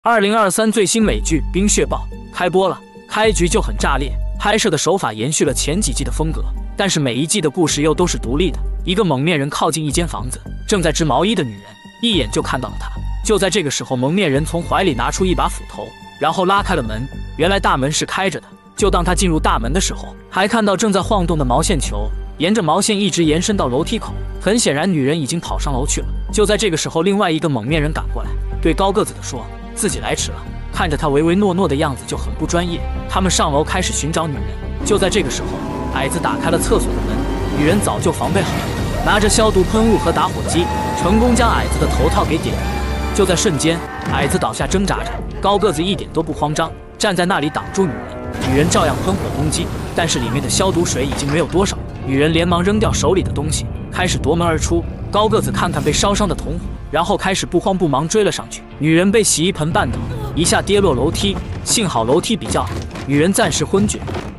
2023最新美剧《冰血暴》开播了，开局就很炸裂，拍摄的手法延续了前几季的风格，但是每一季的故事又都是独立的。一个蒙面人靠近一间房子，正在织毛衣的女人一眼就看到了她。就在这个时候，蒙面人从怀里拿出一把斧头，然后拉开了门。原来大门是开着的。就当他进入大门的时候，还看到正在晃动的毛线球，沿着毛线一直延伸到楼梯口。很显然，女人已经跑上楼去了。就在这个时候，另外一个蒙面人赶过来，对高个子的说自己来迟了，看着他唯唯诺诺的样子就很不专业。他们上楼开始寻找女人。就在这个时候，矮子打开了厕所的门，女人早就防备好了，拿着消毒喷雾和打火机，成功将矮子的头套给点燃。就在瞬间，矮子倒下挣扎着，高个子一点都不慌张，站在那里挡住女人。女人照样喷火攻击，但是里面的消毒水已经没有多少。女人连忙扔掉手里的东西，开始夺门而出。高个子看看被烧伤的同伙，然后开始不慌不忙追了上去。女人被洗衣盆绊倒，一下跌落楼梯，幸好楼梯比较矮，女人暂时昏厥。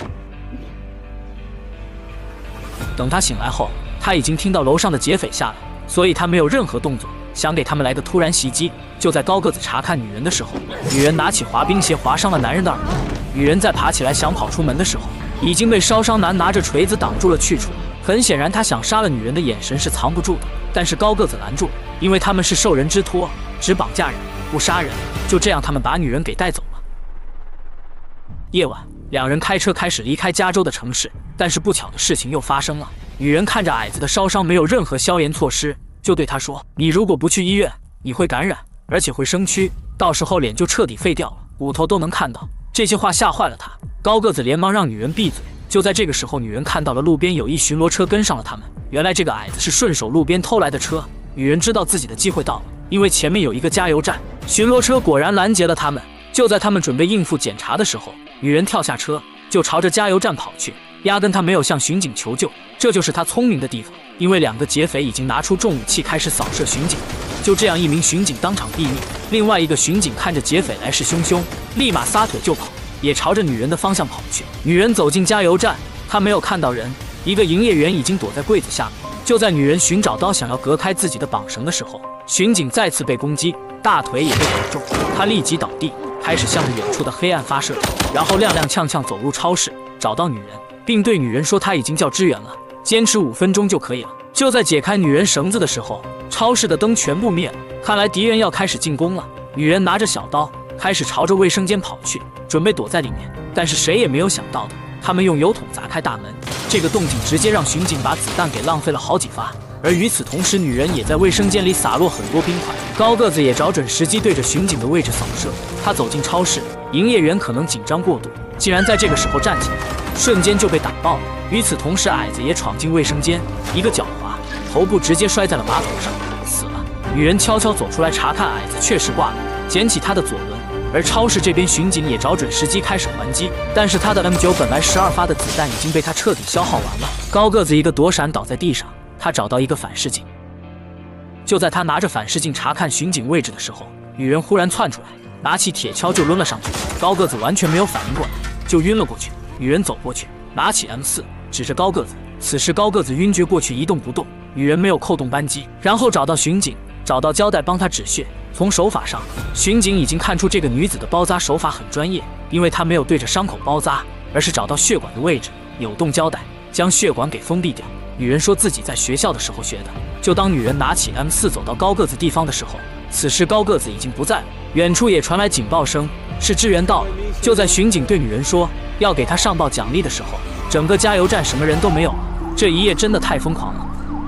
等她醒来后，她已经听到楼上的劫匪下来，所以她没有任何动作，想给他们来个突然袭击。就在高个子查看女人的时候，女人拿起滑冰鞋划伤了男人的耳朵。女人在爬起来想跑出门的时候，已经被烧伤男拿着锤子挡住了去处。很显然，他想杀了女人的眼神是藏不住的，但是高个子拦住了，因为他们是受人之托，只绑架人不杀人。就这样，他们把女人给带走了。夜晚，两人开车开始离开加州的城市，但是不巧的事情又发生了。女人看着矮子的烧伤没有任何消炎措施，就对他说：“你如果不去医院，你会感染，而且会生蛆，到时候脸就彻底废掉了，骨头都能看到。”这些话吓坏了他，高个子连忙让女人闭嘴。就在这个时候，女人看到了路边有一巡逻车跟上了他们。原来这个矮子是顺手路边偷来的车。女人知道自己的机会到了，因为前面有一个加油站。巡逻车果然拦截了他们。就在他们准备应付检查的时候，女人跳下车就朝着加油站跑去，压根他没有向巡警求救。这就是他聪明的地方，因为两个劫匪已经拿出重武器开始扫射巡警。就这样，一名巡警当场毙命。另外一个巡警看着劫匪来势汹汹，立马撒腿就跑，也朝着女人的方向跑去。女人走进加油站，她没有看到人，一个营业员已经躲在柜子下面。就在女人寻找刀想要隔开自己的绑绳的时候，巡警再次被攻击，大腿也被打中，他立即倒地，开始向着远处的黑暗发射，然后踉踉跄跄走入超市，找到女人，并对女人说他已经叫支援了，坚持5分钟就可以了。就在解开女人绳子的时候，超市的灯全部灭了，看来敌人要开始进攻了。女人拿着小刀开始朝着卫生间跑去，准备躲在里面，但是谁也没有想到的，他们用油桶砸开大门，这个动静直接让巡警把子弹给浪费了好几发。而与此同时，女人也在卫生间里洒落很多冰块。高个子也找准时机对着巡警的位置扫射。他走进超市，营业员可能紧张过度，竟然在这个时候站起来，瞬间就被打爆了。与此同时，矮子也闯进卫生间，一个脚滑，头部直接摔在了马桶上，死了。女人悄悄走出来查看，矮子确实挂了，捡起他的左轮。而超市这边巡警也找准时机开始还击，但是他的 M9本来12发的子弹已经被他彻底消耗完了。高个子一个躲闪倒在地上，他找到一个反视镜。就在他拿着反视镜查看巡警位置的时候，女人忽然窜出来，拿起铁锹就抡了上去。高个子完全没有反应过来，就晕了过去。女人走过去，拿起 M4 指着高个子。此时高个子晕厥过去一动不动，女人没有扣动扳机，然后找到巡警，找到胶带帮他止血。从手法上，巡警已经看出这个女子的包扎手法很专业，因为她没有对着伤口包扎，而是找到血管的位置，扭动胶带将血管给封闭掉。女人说自己在学校的时候学的。就当女人拿起 M4 走到高个子地方的时候，此时高个子已经不在了，远处也传来警报声，是支援到了。就在巡警对女人说要给她上报奖励的时候，整个加油站什么人都没有了。这一夜真的太疯狂了。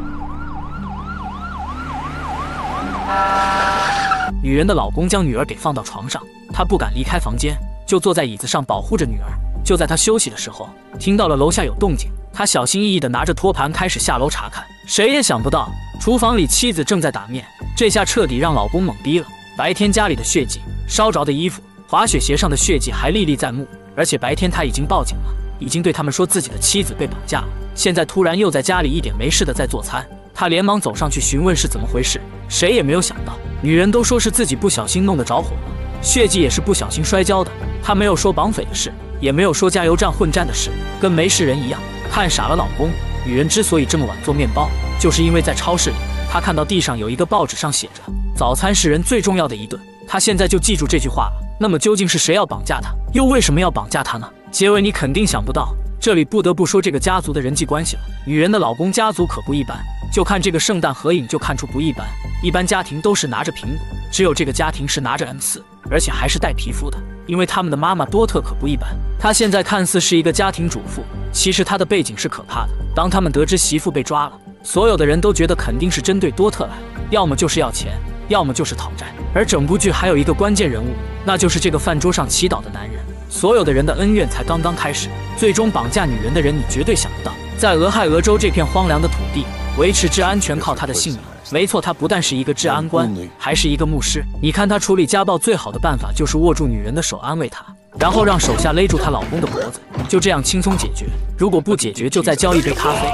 女人的老公将女儿给放到床上，他不敢离开房间，就坐在椅子上保护着女儿。就在他休息的时候，听到了楼下有动静，他小心翼翼地拿着托盘开始下楼查看。谁也想不到，厨房里妻子正在打面，这下彻底让老公懵逼了。白天家里的血迹、烧着的衣服、滑雪鞋上的血迹还历历在目，而且白天他已经报警了，已经对他们说自己的妻子被绑架了，现在突然又在家里一点没事的在做餐。他连忙走上去询问是怎么回事，谁也没有想到，女人都说是自己不小心弄得着火了，血迹也是不小心摔跤的。他没有说绑匪的事，也没有说加油站混战的事，跟没事人一样，看傻了老公。女人之所以这么晚做面包，就是因为在超市里，她看到地上有一个报纸，上写着早餐是人最重要的一顿，她他现在就记住这句话了。那么究竟是谁要绑架他，又为什么要绑架他呢？结尾你肯定想不到。这里不得不说这个家族的人际关系了。女人的老公家族可不一般，就看这个圣诞合影就看出不一般。一般家庭都是拿着苹果，只有这个家庭是拿着 M4，而且还是带皮肤的。因为他们的妈妈多特可不一般，她现在看似是一个家庭主妇，其实她的背景是可怕的。当他们得知媳妇被抓了，所有的人都觉得肯定是针对多特来了，要么就是要钱，要么就是讨债。而整部剧还有一个关键人物，那就是这个饭桌上祈祷的男人。所有的人的恩怨才刚刚开始，最终绑架女人的人你绝对想不到，在俄亥俄州这片荒凉的土地，维持治安全靠他的性命。没错，他不但是一个治安官，还是一个牧师。你看他处理家暴最好的办法就是握住女人的手安慰她，然后让手下勒住她老公的脖子，就这样轻松解决。如果不解决，就再浇一杯咖啡。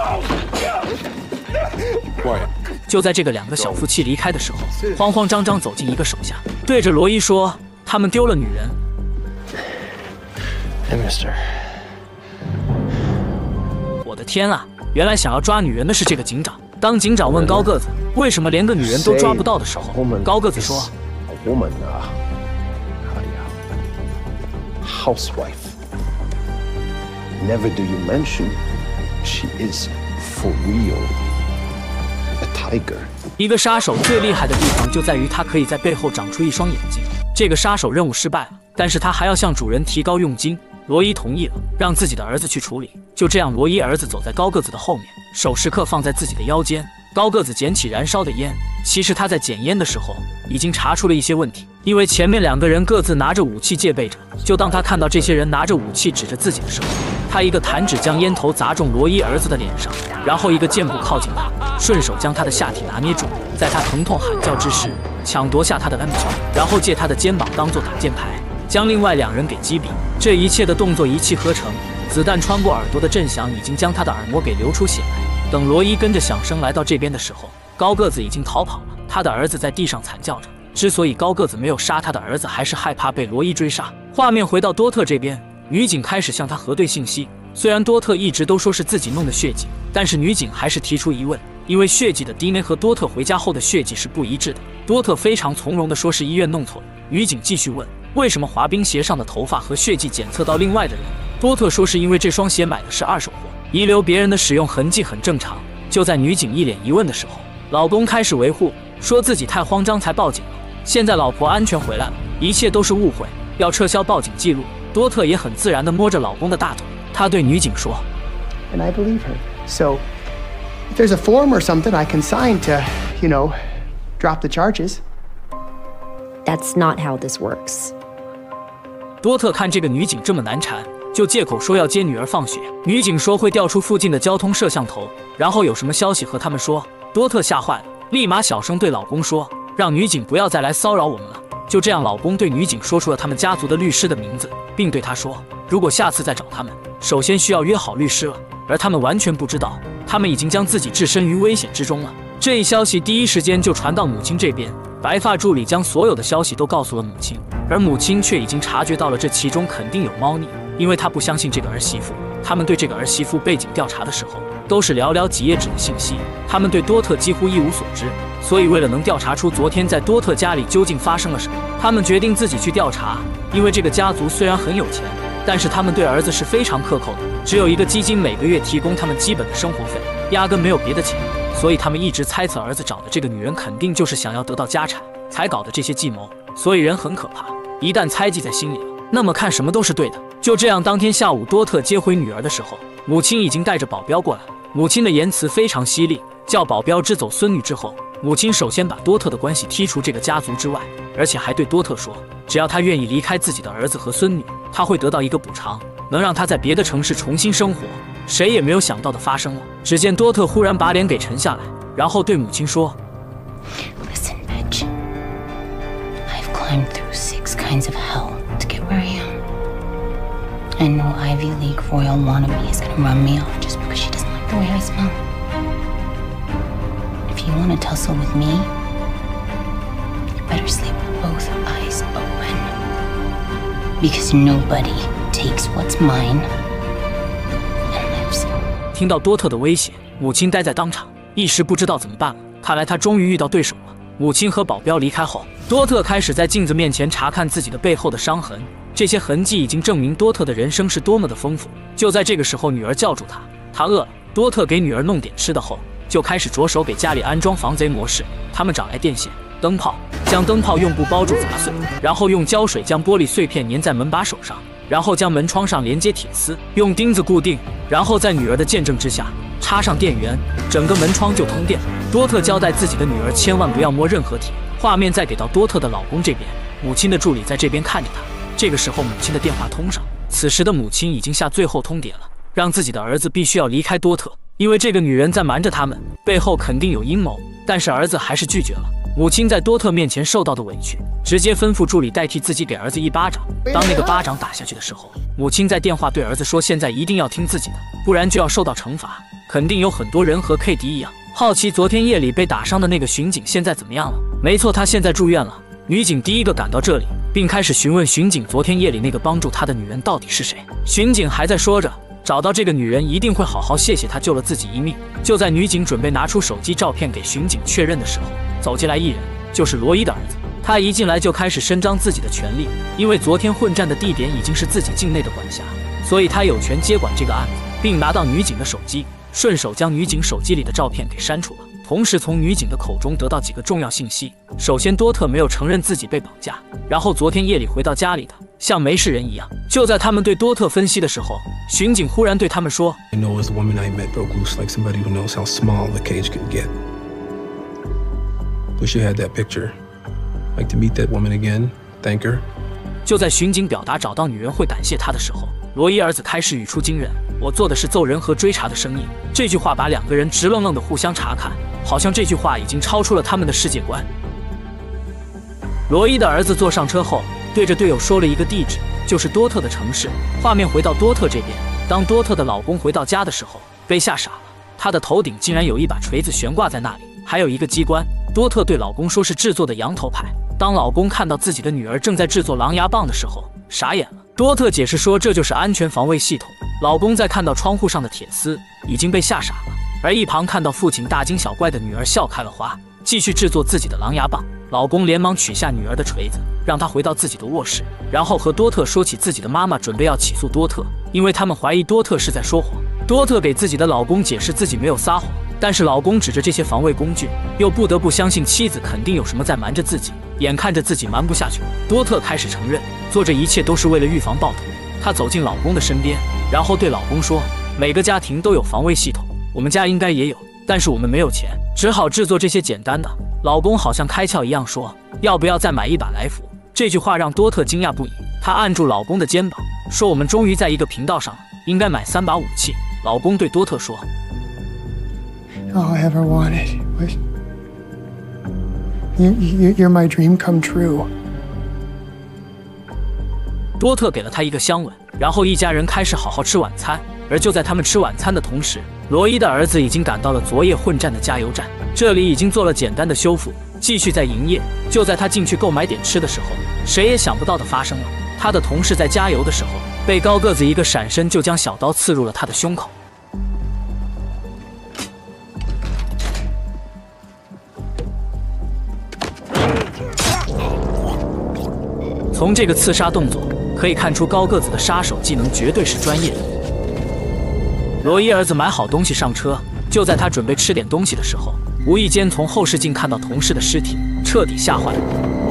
就在这个两个小夫妻离开的时候，慌慌张张走进一个手下，对着罗伊说：“他们丢了女人。” Hey, Mister. 我的天啊！原来想要抓女人的是这个警长。当警长问高个子为什么连个女人都抓不到的时候，高个子说 ：“A woman, housewife. Never do you mention she is for real a tiger.” 一个杀手最厉害的地方就在于他可以在背后长出一双眼睛。这个杀手任务失败了，但是他还要向主人提高佣金。罗伊同意了，让自己的儿子去处理。就这样，罗伊儿子走在高个子的后面，手时刻放在自己的腰间。高个子捡起燃烧的烟，其实他在捡烟的时候已经查出了一些问题，因为前面两个人各自拿着武器戒备着。就当他看到这些人拿着武器指着自己的时候，他一个弹指将烟头砸中罗伊儿子的脸上，然后一个箭步靠近他，顺手将他的下体拿捏住，在他疼痛喊叫之时，抢夺下他的 M9，然后借他的肩膀当作挡箭牌，将另外两人给击毙。这一切的动作一气呵成，子弹穿过耳朵的震响已经将他的耳膜给流出血来。等罗伊跟着响声来到这边的时候，高个子已经逃跑了，他的儿子在地上惨叫着。之所以高个子没有杀他的儿子，还是害怕被罗伊追杀。画面回到多特这边，女警开始向他核对信息。虽然多特一直都说是自己弄的血迹，但是女警还是提出疑问，因为血迹的 DNA 和多特回家后的血迹是不一致的。多特非常从容地说是医院弄错了。女警继续问，为什么滑冰鞋上的头发和血迹检测到另外的人？多特说是因为这双鞋买的是二手货，遗留别人的使用痕迹很正常。就在女警一脸疑问的时候，老公开始维护，说自己太慌张才报警了，现在老婆安全回来了，一切都是误会，要撤销报警记录。多特也很自然地摸着老公的大腿，他对女警说 And I believe her. So if there's a form or something I can sign to, drop the charges. That's not how this works. 多特看这个女警这么难缠，就借口说要接女儿放学。女警说会调出附近的交通摄像头，然后有什么消息和他们说。多特吓坏了，立马小声对老公说，让女警不要再来骚扰我们了。就这样，老公对女警说出了他们家族的律师的名字，并对她说，如果下次再找他们，首先需要约好律师了。而他们完全不知道，他们已经将自己置身于危险之中了。这一消息第一时间就传到母亲这边，白发助理将所有的消息都告诉了母亲，而母亲却已经察觉到了这其中肯定有猫腻，因为她不相信这个儿媳妇。他们对这个儿媳妇背景调查的时候，都是寥寥几页纸的信息，他们对多特几乎一无所知。所以为了能调查出昨天在多特家里究竟发生了什么，他们决定自己去调查。因为这个家族虽然很有钱，但是他们对儿子是非常克扣的，只有一个基金每个月提供他们基本的生活费，压根没有别的钱。所以他们一直猜测儿子找的这个女人肯定就是想要得到家产才搞的这些计谋。所以人很可怕，一旦猜忌在心里了，那么看什么都是对的。就这样，当天下午多特接回女儿的时候，母亲已经带着保镖过来了。母亲的言辞非常犀利，叫保镖支走孙女之后，母亲首先把多特的关系剔除这个家族之外，而且还对多特说，只要他愿意离开自己的儿子和孙女，他会得到一个补偿，能让他在别的城市重新生活。谁也没有想到的发生了，只见多特忽然把脸给沉下来，然后对母亲说 Listen, bitch. I've climbed through 6 kinds of hell to get where I am. And no Ivy League royal wannabe is gonna run me off just because she doesn't like the way I smell. If you want to tussle with me, you better sleep with both eyes open. Because nobody takes what's mine and lives. 听到多特的威胁，母亲呆在当场，一时不知道怎么办了。看来她终于遇到对手了。 母亲和保镖离开后，多特开始在镜子面前查看自己的背后的伤痕。这些痕迹已经证明多特的人生是多么的丰富。就在这个时候，女儿叫住他，他饿了。多特给女儿弄点吃的后，就开始着手给家里安装防贼模式。他们找来电线、灯泡，将灯泡用布包住砸碎，然后用胶水将玻璃碎片粘在门把手上，然后将门窗上连接铁丝，用钉子固定，然后在女儿的见证之下插上电源，整个门窗就通电了。多特交代自己的女儿千万不要摸任何铁。画面再给到多特的老公这边，母亲的助理在这边看着他。这个时候，母亲的电话通上，此时的母亲已经下最后通牒了，让自己的儿子必须要离开多特，因为这个女人在瞒着他们，背后肯定有阴谋。但是儿子还是拒绝了。母亲在多特面前受到的委屈，直接吩咐助理代替自己给儿子一巴掌。当那个巴掌打下去的时候，母亲在电话对儿子说：“现在一定要听自己的，不然就要受到惩罚。”肯定有很多人和 K 迪一样，好奇昨天夜里被打伤的那个巡警现在怎么样了。没错，他现在住院了。女警第一个赶到这里，并开始询问巡警昨天夜里那个帮助他的女人到底是谁。巡警还在说着，找到这个女人一定会好好谢谢她救了自己一命。就在女警准备拿出手机照片给巡警确认的时候，走进来一人，就是罗伊的儿子。他一进来就开始伸张自己的权利，因为昨天混战的地点已经是自己境内的管辖，所以他有权接管这个案子，并拿到女警的手机，顺手将女警手机里的照片给删除了。同时从女警的口中得到几个重要信息。首先，多特没有承认自己被绑架，然后昨天夜里回到家里的像没事人一样。就在他们对多特分析的时候，巡警忽然对他们说 I know as the woman I met broke loose like somebody who knows how small the cage can get. Wish you had that picture. Like to meet that woman again. Thank her. 就在巡警表达找到女人会感谢他的时候，罗伊儿子开始语出惊人：“我做的是揍人和追查的生意。”这句话把两个人直愣愣的互相查看，好像这句话已经超出了他们的世界观。罗伊的儿子坐上车后，对着队友说了一个地址，就是多特的城市。画面回到多特这边，当多特的老公回到家的时候，被吓傻了。他的头顶竟然有一把锤子悬挂在那里，还有一个机关。多特对老公说是制作的羊头牌。当老公看到自己的女儿正在制作狼牙棒的时候，傻眼了。多特解释说这就是安全防卫系统。老公在看到窗户上的铁丝，已经被吓傻了。而一旁看到父亲大惊小怪的女儿笑开了花，继续制作自己的狼牙棒。老公连忙取下女儿的锤子，让她回到自己的卧室，然后和多特说起自己的妈妈准备要起诉多特，因为他们怀疑多特是在说谎。多特给自己的老公解释自己没有撒谎，但是老公指着这些防卫工具，又不得不相信妻子肯定有什么在瞒着自己。眼看着自己瞒不下去了，多特开始承认，做这一切都是为了预防暴徒。他走进老公的身边，然后对老公说：“每个家庭都有防卫系统，我们家应该也有，但是我们没有钱，只好制作这些简单的。”老公好像开窍一样说：“要不要再买一把来福？”这句话让多特惊讶不已，他按住老公的肩膀，说：“我们终于在一个频道上了，应该买3把武器。”老公对多特说 All I ever wanted was you're my dream come true. 多特给了他一个香吻，然后一家人开始好好吃晚餐。而就在他们吃晚餐的同时，罗伊的儿子已经赶到了昨夜混战的加油站，这里已经做了简单的修复，继续在营业。就在他进去购买点吃的时候，谁也想不到的发生了，他的同事在加油的时候，被高个子一个闪身就将小刀刺入了他的胸口。从这个刺杀动作可以看出，高个子的杀手技能绝对是专业的。罗伊儿子买好东西上车，就在他准备吃点东西的时候，无意间从后视镜看到同事的尸体，彻底吓坏了。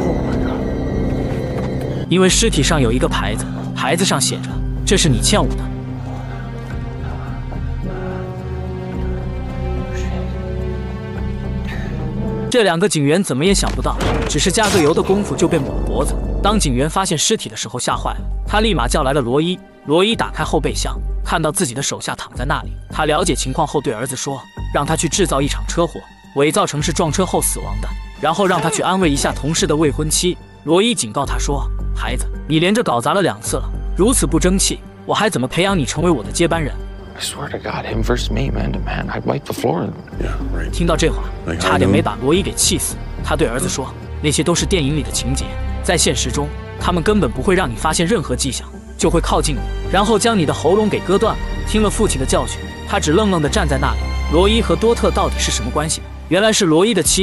因为尸体上有一个牌子，牌子上写着：“这是你欠我的。”这两个警员怎么也想不到，只是加个油的功夫就被抹了脖子。当警员发现尸体的时候吓坏了，他立马叫来了罗伊。罗伊打开后备箱，看到自己的手下躺在那里，他了解情况后对儿子说，让他去制造一场车祸，伪造成是撞车后死亡的，然后让他去安慰一下同事的未婚妻。罗伊警告他说：“孩子，你连着搞砸了2次了，如此不争气，我还怎么培养你成为我的接班人？” I swear to God, him versus me, man to man. I'd wipe the floor. Yeah, right. 听到这话，差点没把罗伊给气死。他对儿子说：“那些都是电影里的情节，在现实中，他们根本不会让你发现任何迹象，就会靠近你，然后将你的喉咙给割断了。”听了父亲的教训，他只愣愣地站在那里。罗伊和多特到底是什么关系？原来是罗伊的妻子。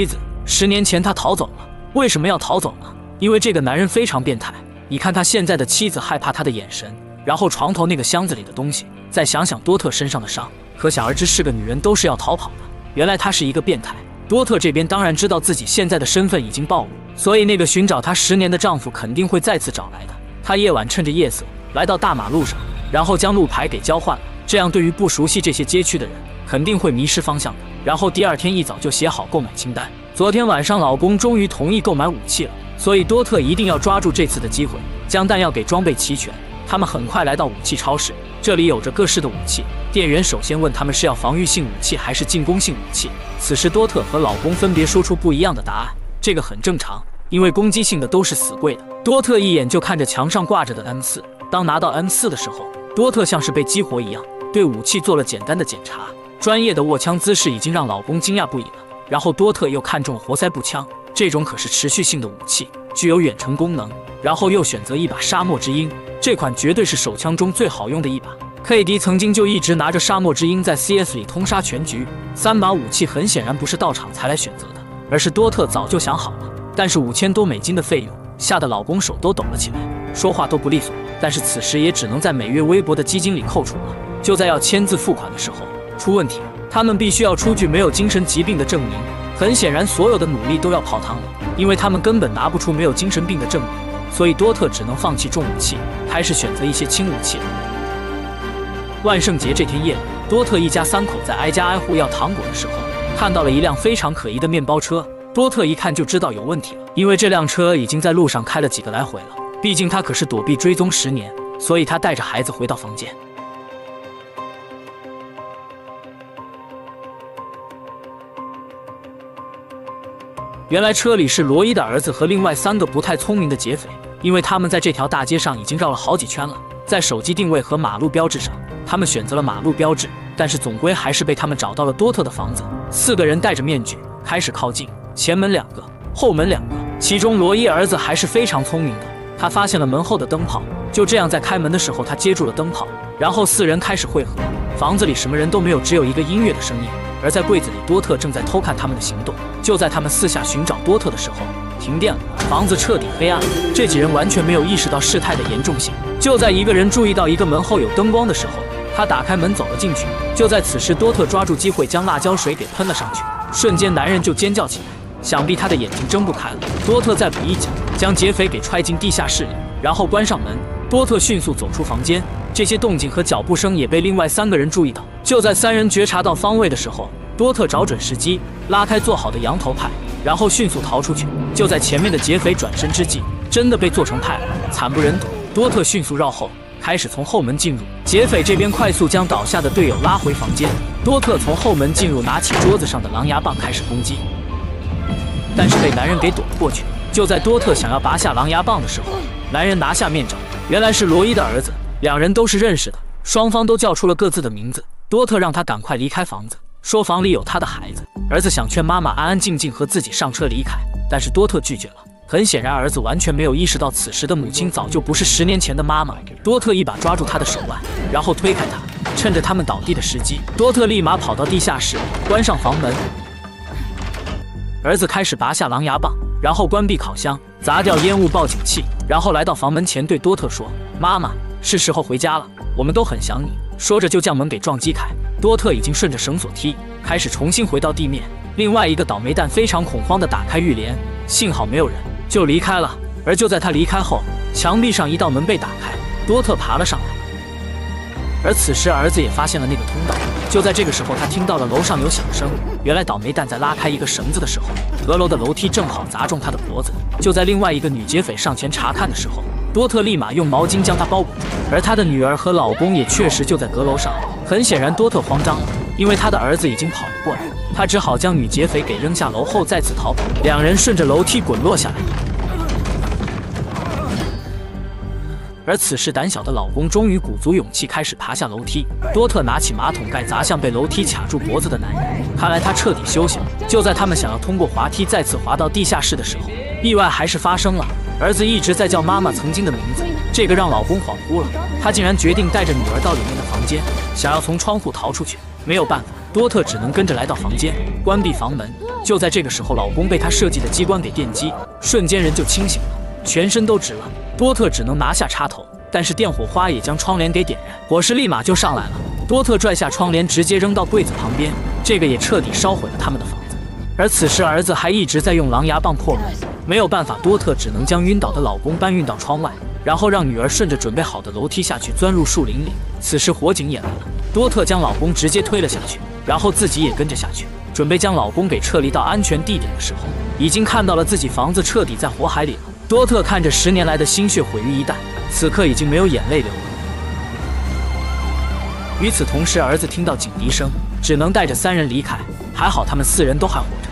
10年前他逃走了，为什么要逃走呢？因为这个男人非常变态。你看他现在的妻子害怕他的眼神，然后床头那个箱子里的东西，再想想多特身上的伤，可想而知是个女人都是要逃跑的。原来他是一个变态。多特这边当然知道自己现在的身份已经暴露，所以那个寻找她10年的丈夫肯定会再次找来的。她夜晚趁着夜色来到大马路上，然后将路牌给交换了，这样对于不熟悉这些街区的人肯定会迷失方向的。然后第2天一早就写好购买清单。昨天晚上老公终于同意购买武器了，所以多特一定要抓住这次的机会，将弹药给装备齐全。他们很快来到武器超市，这里有着各式的武器。店员首先问他们是要防御性武器还是进攻性武器。此时多特和老公分别说出不一样的答案，这个很正常，因为攻击性的都是死贵的。多特一眼就看着墙上挂着的 M4， 当拿到 M4 的时候，多特像是被激活一样，对武器做了简单的检查。专业的握枪姿势已经让老公惊讶不已了。然后多特又看中了活塞步枪，这种可是持续性的武器，具有远程功能。然后又选择一把沙漠之鹰，这款绝对是手枪中最好用的一把。KD 曾经就一直拿着沙漠之鹰在 CS 里通杀全局。3把武器很显然不是到场才来选择的，而是多特早就想好了。但是$5000多的费用，吓得老公手都抖了起来，说话都不利索。但是此时也只能在每月微薄的基金里扣除了。就在要签字付款的时候，出问题了。他们必须要出具没有精神疾病的证明。很显然，所有的努力都要泡汤了，因为他们根本拿不出没有精神病的证明。所以多特只能放弃重武器，开始选择一些轻武器了。万圣节这天夜里，多特一家3口在挨家挨户要糖果的时候，看到了一辆非常可疑的面包车。多特一看就知道有问题了，因为这辆车已经在路上开了几个来回了。毕竟他可是躲避追踪10年，所以他带着孩子回到房间。原来车里是罗伊的儿子和另外3个不太聪明的劫匪，因为他们在这条大街上已经绕了好几圈了。在手机定位和马路标志上，他们选择了马路标志，但是总归还是被他们找到了多特的房子。4个人戴着面具开始靠近，前门2个，后门2个。其中罗伊儿子还是非常聪明的，他发现了门后的灯泡，就这样在开门的时候他接住了灯泡，然后4人开始汇合。房子里什么人都没有，只有一个音乐的声音。而在柜子里，多特正在偷看他们的行动。就在他们四下寻找多特的时候，停电了，房子彻底黑暗了。这几人完全没有意识到事态的严重性。就在一个人注意到一个门后有灯光的时候，他打开门走了进去。就在此时，多特抓住机会将辣椒水给喷了上去，瞬间男人就尖叫起来，想必他的眼睛睁不开了。多特再补一脚，将劫匪给踹进地下室里，然后关上门。多特迅速走出房间，这些动静和脚步声也被另外3个人注意到。就在3人觉察到方位的时候，多特找准时机，拉开做好的羊头派，然后迅速逃出去。就在前面的劫匪转身之际，真的被做成派了，惨不忍睹。多特迅速绕后，开始从后门进入。劫匪这边快速将倒下的队友拉回房间。多特从后门进入，拿起桌子上的狼牙棒开始攻击，但是被男人给躲了过去。就在多特想要拔下狼牙棒的时候，男人拿下面罩，原来是罗伊的儿子。2人都是认识的，双方都叫出了各自的名字。多特让他赶快离开房子，说房里有他的孩子。儿子想劝妈妈安安静静和自己上车离开，但是多特拒绝了。很显然，儿子完全没有意识到此时的母亲早就不是10年前的妈妈。多特一把抓住他的手腕，然后推开他，趁着他们倒地的时机，多特立马跑到地下室，关上房门。儿子开始拔下狼牙棒，然后关闭烤箱，砸掉烟雾报警器，然后来到房门前对多特说：“妈妈，是时候回家了，我们都很想你。”说着就将门给撞击开。多特已经顺着绳索梯开始重新回到地面。另外一个倒霉蛋非常恐慌地打开浴帘，幸好没有人，就离开了。而就在他离开后，墙壁上一道门被打开，多特爬了上来。而此时儿子也发现了那个通道。就在这个时候，他听到了楼上有响声。原来倒霉蛋在拉开一个绳子的时候，阁楼的楼梯正好砸中他的脖子。就在另外一个女劫匪上前查看的时候，多特立马用毛巾将她包裹住。而他的女儿和老公也确实就在阁楼上。很显然多特慌张了，因为他的儿子已经跑了过来，他只好将女劫匪给扔下楼后再次逃跑。2人顺着楼梯滚落下来。而此时胆小的老公终于鼓足勇气开始爬下楼梯。多特拿起马桶盖砸向被楼梯卡住脖子的男人，看来他彻底休息了。就在他们想要通过滑梯再次滑到地下室的时候，意外还是发生了。 儿子一直在叫妈妈曾经的名字，这个让老公恍惚了。他竟然决定带着女儿到里面的房间，想要从窗户逃出去。没有办法，多特只能跟着来到房间，关闭房门。就在这个时候，老公被他设计的机关给电击，瞬间人就清醒了，全身都直了。多特只能拿下插头，但是电火花也将窗帘给点燃，火势立马就上来了。多特拽下窗帘，直接扔到柜子旁边，这个也彻底烧毁了他们的房子。而此时儿子还一直在用狼牙棒破门，没有办法，多特只能将晕倒的老公搬运到窗外，然后让女儿顺着准备好的楼梯下去，钻入树林里。此时火警也来了，多特将老公直接推了下去，然后自己也跟着下去，准备将老公给撤离到安全地点的时候，已经看到了自己房子彻底在火海里了。多特看着10年来的心血毁于一旦，此刻已经没有眼泪流了。与此同时，儿子听到警笛声，只能带着3人离开，还好他们4人都还活着。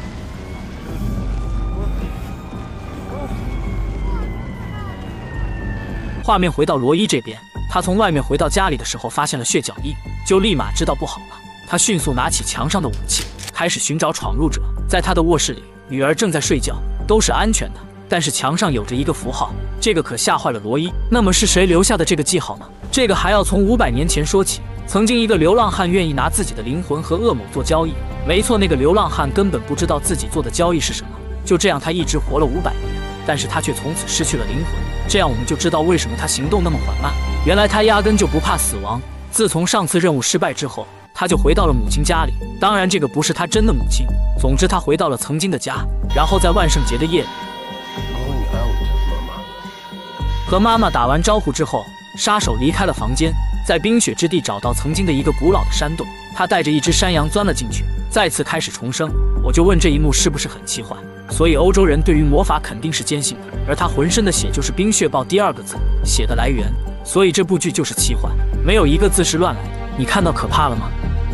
画面回到罗伊这边，他从外面回到家里的时候，发现了血脚印，就立马知道不好了。他迅速拿起墙上的武器，开始寻找闯入者。在他的卧室里，女儿正在睡觉，都是安全的，但是墙上有着一个符号，这个可吓坏了罗伊。那么是谁留下的这个记号呢？这个还要从500年前说起。曾经一个流浪汉愿意拿自己的灵魂和恶魔做交易，没错，那个流浪汉根本不知道自己做的交易是什么。就这样，他一直活了500年，但是他却从此失去了灵魂。这样我们就知道为什么他行动那么缓慢，原来他压根就不怕死亡。自从上次任务失败之后，他就回到了母亲家里，当然这个不是他真的母亲。总之他回到了曾经的家，然后在万圣节的夜里和妈妈打完招呼之后，杀手离开了房间，在冰雪之地找到曾经的一个古老的山洞，他带着一只山羊钻了进去，再次开始重生。我就问这一幕是不是很奇幻？所以欧洲人对于魔法肯定是坚信的，而他浑身的血就是冰雪豹第2个字血的来源，所以这部剧就是奇幻，没有一个字是乱来的。你看到可怕了吗？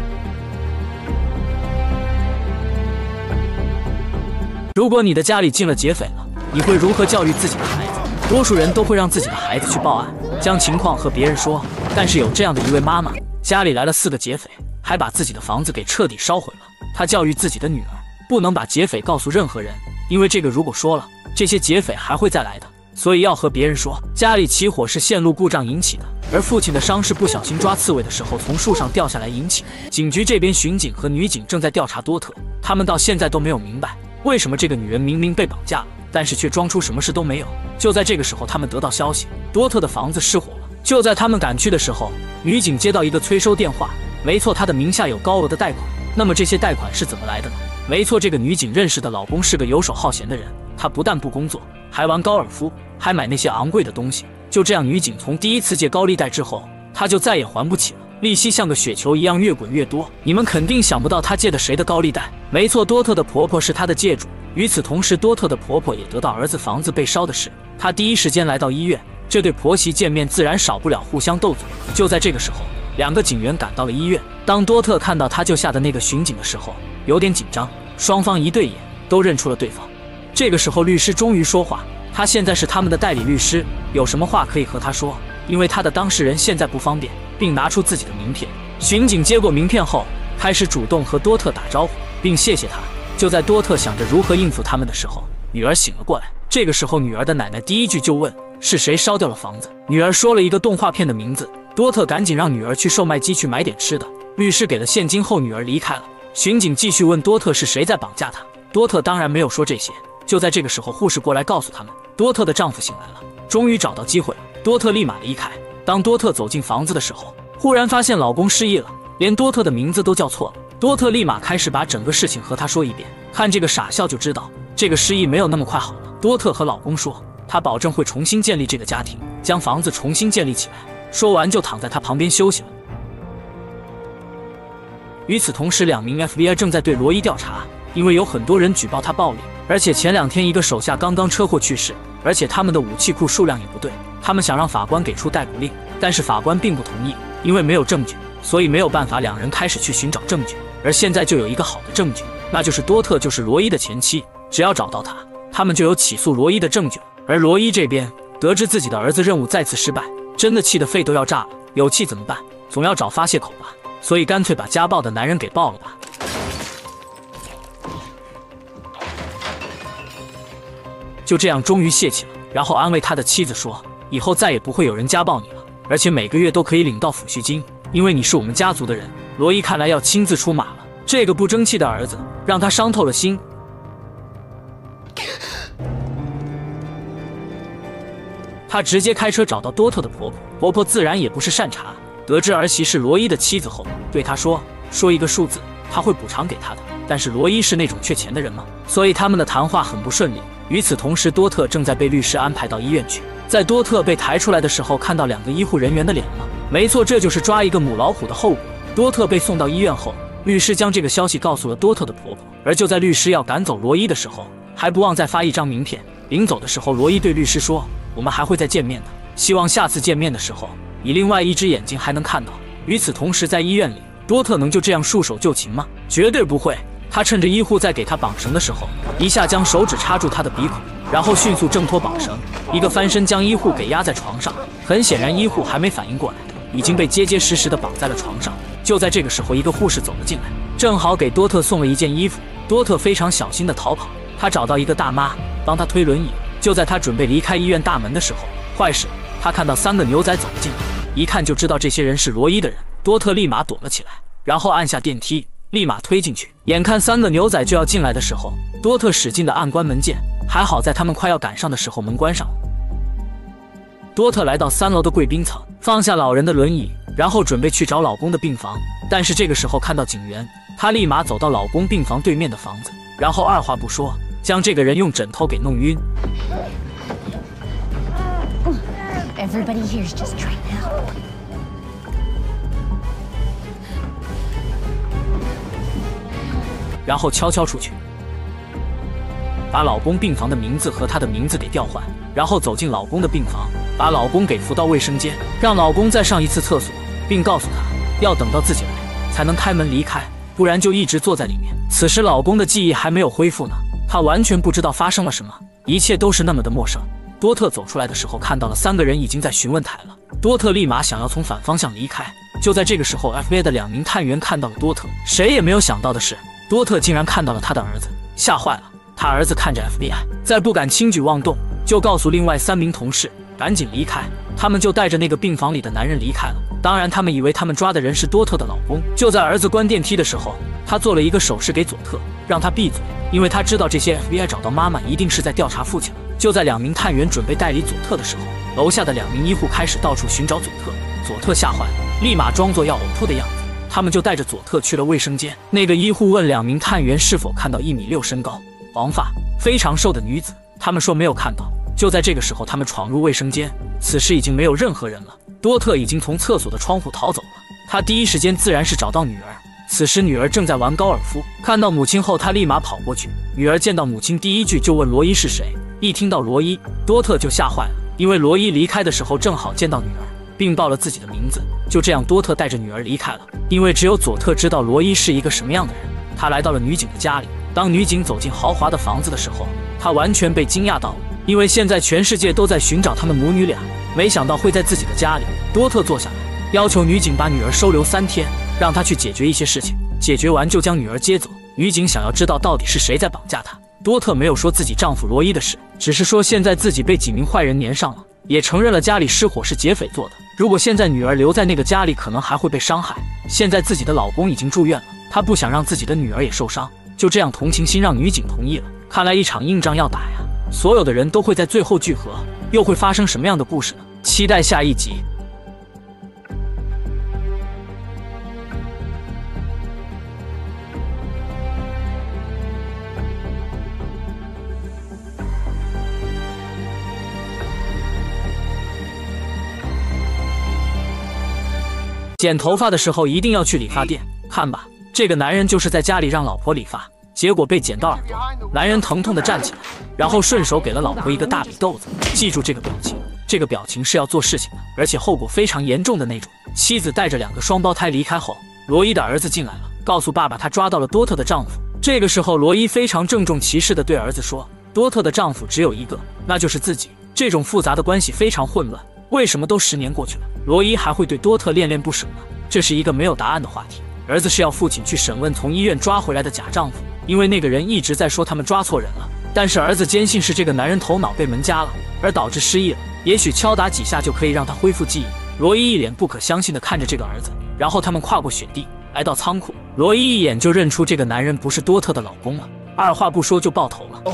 如果你的家里进了劫匪了，你会如何教育自己的孩子？多数人都会让自己的孩子去报案，将情况和别人说。但是有这样的一位妈妈，家里来了4个劫匪，还把自己的房子给彻底烧毁了。她教育自己的女儿，不能把劫匪告诉任何人，因为这个如果说了，这些劫匪还会再来的，所以要和别人说家里起火是线路故障引起的，而父亲的伤是不小心抓刺猬的时候从树上掉下来引起的。警局这边巡警和女警正在调查多特，他们到现在都没有明白为什么这个女人明明被绑架了，但是却装出什么事都没有。就在这个时候，他们得到消息，多特的房子失火了。就在他们赶去的时候，女警接到一个催收电话，没错，她的名下有高额的贷款。那么这些贷款是怎么来的呢？没错，这个女警认识的老公是个游手好闲的人，他不但不工作，还玩高尔夫，还买那些昂贵的东西。就这样，女警从第一次借高利贷之后，她就再也还不起了，利息像个雪球一样越滚越多。你们肯定想不到她借的谁的高利贷？没错，多特的婆婆是她的借主。与此同时，多特的婆婆也得到儿子房子被烧的事，她第一时间来到医院。这对婆媳见面自然少不了互相斗嘴。就在这个时候，2个警员赶到了医院。当多特看到他救下的那个巡警的时候，有点紧张，双方一对眼，都认出了对方。这个时候，律师终于说话，他现在是他们的代理律师，有什么话可以和他说，因为他的当事人现在不方便，并拿出自己的名片。巡警接过名片后，开始主动和多特打招呼，并谢谢他。就在多特想着如何应付他们的时候，女儿醒了过来。这个时候，女儿的奶奶第一句就问是谁烧掉了房子。女儿说了一个动画片的名字，多特赶紧让女儿去售卖机去买点吃的。律师给了现金后，女儿离开了。巡警继续问多特是谁在绑架她，多特当然没有说这些。就在这个时候，护士过来告诉他们，多特的丈夫醒来了，终于找到机会了。多特立马离开。当多特走进房子的时候，忽然发现老公失忆了，连多特的名字都叫错了。多特立马开始把整个事情和他说一遍，看这个傻笑就知道这个失忆没有那么快好了。多特和老公说，他保证会重新建立这个家庭，将房子重新建立起来。说完就躺在他旁边休息了。与此同时，2名 FBI 正在对罗伊调查，因为有很多人举报他暴力，而且前2天一个手下刚刚车祸去世，而且他们的武器库数量也不对。他们想让法官给出逮捕令，但是法官并不同意，因为没有证据，所以没有办法。2人开始去寻找证据，而现在就有一个好的证据，那就是多特就是罗伊的前妻，只要找到他，他们就有起诉罗伊的证据。而罗伊这边得知自己的儿子任务再次失败，真的气得肺都要炸了。有气怎么办？总要找发泄口吧，所以干脆把家暴的男人给爆了吧。就这样终于泄气了。 然后安慰他的妻子说，以后再也不会有人家暴你了，而且每个月都可以领到抚恤金，因为你是我们家族的人。罗伊看来要亲自出马了，这个不争气的儿子让他伤透了心。他直接开车找到多特的婆婆，婆婆自然也不是善茬，得知儿媳是罗伊的妻子后，对他说一个数字，他会补偿给他的。但是罗伊是那种缺钱的人吗？所以他们的谈话很不顺利。与此同时，多特正在被律师安排到医院去。在多特被抬出来的时候，看到2个医护人员的脸了。没错，这就是抓一个母老虎的后果。多特被送到医院后，律师将这个消息告诉了多特的婆婆。而就在律师要赶走罗伊的时候，还不忘再发一张名片。临走的时候，罗伊对律师说，我们还会再见面的，希望下次见面的时候以另外一只眼睛还能看到。与此同时，在医院里，多特能就这样束手就擒吗？绝对不会。他趁着医护在给他绑绳的时候，一下将手指插住他的鼻孔，然后迅速挣脱绑绳，一个翻身将医护给压在床上。很显然，医护还没反应过来，已经被结结实实的绑在了床上。就在这个时候，一个护士走了进来，正好给多特送了一件衣服。多特非常小心的逃跑，他找到一个大妈帮他推轮椅。就在他准备离开医院大门的时候，坏事，他看到3个牛仔走了进来，一看就知道这些人是罗伊的人。多特立马躲了起来，然后按下电梯，立马推进去。眼看3个牛仔就要进来的时候，多特使劲的按关门键，还好在他们快要赶上的时候门关上了。多特来到3楼的贵宾层，放下老人的轮椅，然后准备去找老公的病房。但是这个时候看到警员，他立马走到老公病房对面的房子，然后二话不说将这个人用枕头给弄晕。 Everybody here's just trying to help. 然后悄悄出去，把老公病房的名字和他的名字给调换，然后走进老公的病房，把老公给扶到卫生间，让老公再上一次厕所，并告诉他要等到自己来才能开门离开，不然就一直坐在里面。此时老公的记忆还没有恢复呢，他完全不知道发生了什么，一切都是那么的陌生。多特走出来的时候，看到了3个人已经在询问台了。多特立马想要从反方向离开。就在这个时候 ，FBI 的2名探员看到了多特。谁也没有想到的是，多特竟然看到了他的儿子，吓坏了。他儿子看着 FBI， 再不敢轻举妄动，就告诉另外3名同事赶紧离开。他们就带着那个病房里的男人离开了。当然，他们以为他们抓的人是多特的老公。就在儿子关电梯的时候，他做了一个手势给佐特，让他闭嘴，因为他知道这些 FBI 找到妈妈一定是在调查父亲了。就在2名探员准备带离佐特的时候，楼下的2名医护开始到处寻找佐特。佐特吓坏了，立马装作要呕吐的样子。他们就带着佐特去了卫生间。那个医护问2名探员是否看到1.6米身高、黄发、非常瘦的女子，他们说没有看到。就在这个时候，他们闯入卫生间，此时已经没有任何人了。多特已经从厕所的窗户逃走了，他第一时间自然是找到女儿。此时女儿正在玩高尔夫，看到母亲后，他立马跑过去。女儿见到母亲，第一句就问罗伊是谁。一听到罗伊，多特就吓坏了，因为罗伊离开的时候正好见到女儿，并报了自己的名字。就这样，多特带着女儿离开了，因为只有佐特知道罗伊是一个什么样的人。他来到了女警的家里，当女警走进豪华的房子的时候，他完全被惊讶到了，因为现在全世界都在寻找他们母女俩，没想到会在自己的家里。多特坐下来，要求女警把女儿收留3天，让她去解决一些事情，解决完就将女儿接走。女警想要知道到底是谁在绑架她。多特没有说自己丈夫罗伊的事，只是说现在自己被几名坏人粘上了，也承认了家里失火是劫匪做的。如果现在女儿留在那个家里，可能还会被伤害。现在自己的老公已经住院了，她不想让自己的女儿也受伤，就这样同情心让女警同意了。看来一场硬仗要打呀，所有的人都会在最后聚合，又会发生什么样的故事呢？期待下一集。剪头发的时候一定要去理发店，看吧，这个男人就是在家里让老婆理发，结果被剪到耳朵。男人疼痛地站起来，然后顺手给了老婆一个大笔豆子。记住这个表情，这个表情是要做事情的，而且后果非常严重的那种。妻子带着2个双胞胎离开后，罗伊的儿子进来了，告诉爸爸他抓到了多特的丈夫。这个时候，罗伊非常郑重其事地对儿子说，多特的丈夫只有一个，那就是自己。这种复杂的关系非常混乱，为什么都10年过去了，罗伊还会对多特恋恋不舍呢？这是一个没有答案的话题。儿子是要父亲去审问从医院抓回来的假丈夫，因为那个人一直在说他们抓错人了。 但是儿子坚信是这个男人头脑被门夹了，而导致失忆了。也许敲打几下就可以让他恢复记忆。罗伊一脸不可相信地看着这个儿子，然后他们跨过雪地，来到仓库。罗伊一眼就认出这个男人不是多特的老公了，二话不说就爆头了。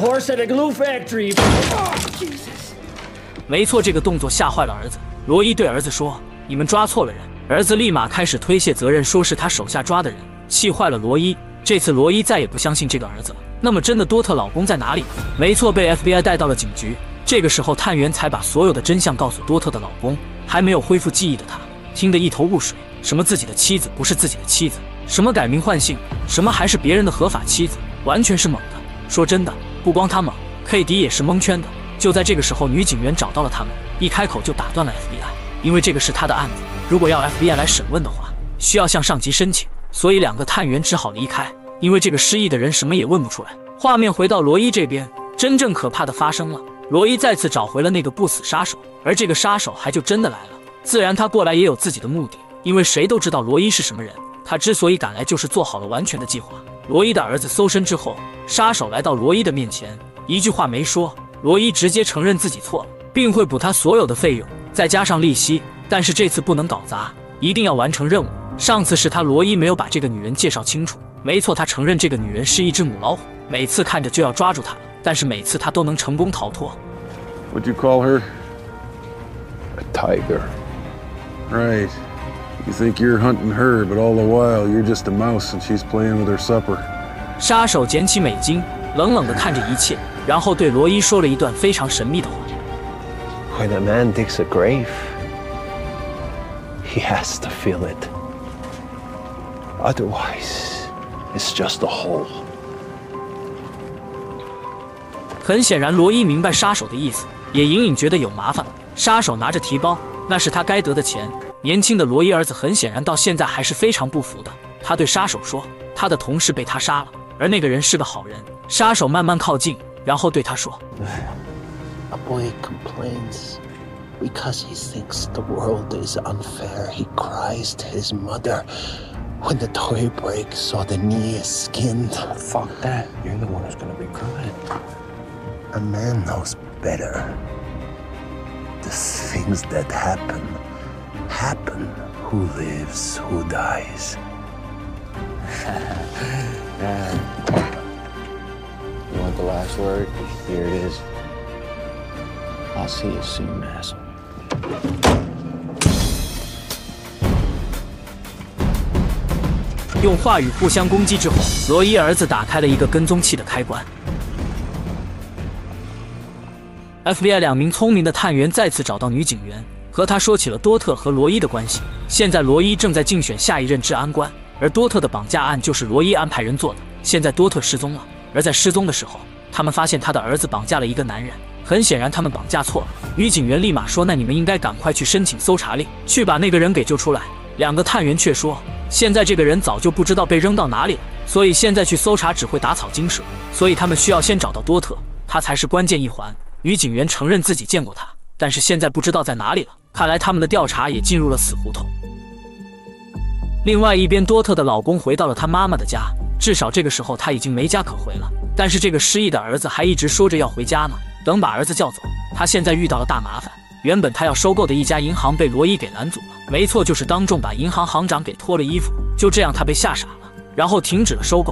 没错，这个动作吓坏了儿子。罗伊对儿子说：“你们抓错了人。”儿子立马开始推卸责任，说是他手下抓的人，气坏了罗伊。这次罗伊再也不相信这个儿子了。那么真的多特老公在哪里？没错，被 FBI 带到了警局。这个时候探员才把所有的真相告诉多特的老公。还没有恢复记忆的他听得一头雾水，什么自己的妻子不是自己的妻子，什么改名换姓，什么还是别人的合法妻子，完全是懵的。说真的，不光他懵，KD 也是蒙圈的。就在这个时候，女警员找到了他们，一开口就打断了 FBI， 因为这个是他的案子，如果要 FBI 来审问的话，需要向上级申请，所以两个探员只好离开，因为这个失忆的人什么也问不出来。画面回到罗伊这边，真正可怕的发生了。罗伊再次找回了那个不死杀手，而这个杀手还就真的来了。自然他过来也有自己的目的，因为谁都知道罗伊是什么人，他之所以赶来就是做好了完全的计划。罗伊的儿子搜身之后，杀手来到罗伊的面前，一句话没说，罗伊直接承认自己错了，并会补他所有的费用，再加上利息。但是这次不能搞砸，一定要完成任务。上次是他罗伊没有把这个女人介绍清楚，没错，他承认这个女人是一只母老虎，每次看着就要抓住她了，但是每次他都能成功逃脱。 What'd you call her? A tiger. Right. You think you're hunting her, but all the while you're just a mouse and she's playing with her supper. 杀手捡起美金，冷冷地看着一切，然后对罗伊说了一段非常神秘的话。 When a man digs a grave, he has to feel it. Otherwise, it's just a hole. 很显然，罗伊明白杀手的意思，也隐隐觉得有麻烦了。杀手拿着提包，那是他该得的钱。年轻的罗伊儿子很显然到现在还是非常不服的。他对杀手说，他的同事被他杀了，而那个人是个好人。杀手慢慢靠近，然后对他说 A boy complains because he thinks the world is unfair. He cries to his mother when the toy breaks or the knee is skinned. Fuck that. You're the one who's gonna be crying. A man knows better. The things that happen, who lives, who dies. You want the last word? Here it is. I'll see you soon, asshole. 用话语互相攻击之后，罗伊儿子打开了一个跟踪器的开关。FBI 2名聪明的探员再次找到女警员，和她说起了多特和罗伊的关系。现在罗伊正在竞选下一任治安官，而多特的绑架案就是罗伊安排人做的。现在多特失踪了，而在失踪的时候，他们发现他的儿子绑架了一个男人。很显然他们绑架错了。女警员立马说，那你们应该赶快去申请搜查令，去把那个人给救出来。两个探员却说，现在这个人早就不知道被扔到哪里了，所以现在去搜查只会打草惊蛇，所以他们需要先找到多特，他才是关键一环。女警员承认自己见过他，但是现在不知道在哪里了。看来他们的调查也进入了死胡同。另外一边，多特的老公回到了他妈妈的家，至少这个时候他已经没家可回了。但是这个失忆的儿子还一直说着要回家呢。等把儿子叫走，他现在遇到了大麻烦。原本他要收购的一家银行被罗伊给拦阻了，没错，就是当众把银行行长给脱了衣服。就这样，他被吓傻了，然后停止了收购。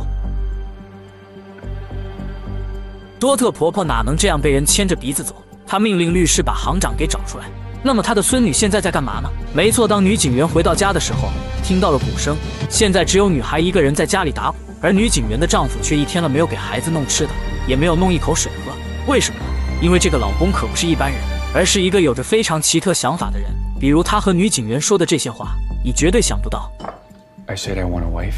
多特婆婆哪能这样被人牵着鼻子走？她命令律师把行长给找出来。那么她的孙女现在在干嘛呢？没错，当女警员回到家的时候，听到了鼓声。现在只有女孩一个人在家里打鼓，而女警员的丈夫却一天了没有给孩子弄吃的，也没有弄一口水喝。为什么呢？因为这个老公可不是一般人，而是一个有着非常奇特想法的人。比如他和女警员说的这些话，你绝对想不到。 I said I want a wife.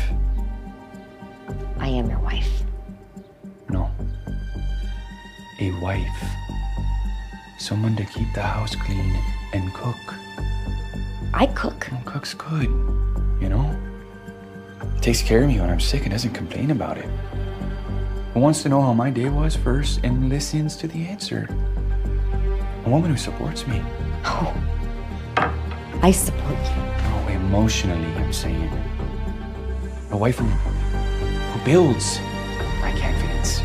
I am your wife. No. A wife. Someone to keep the house clean and cook. I cook. Well, cook's good, you know? Takes care of me when I'm sick and doesn't complain about it. Who wants to know how my day was first and listens to the answer? A woman who supports me. Oh. I support you. Oh, emotionally, I'm saying. A wife who builds my confidence.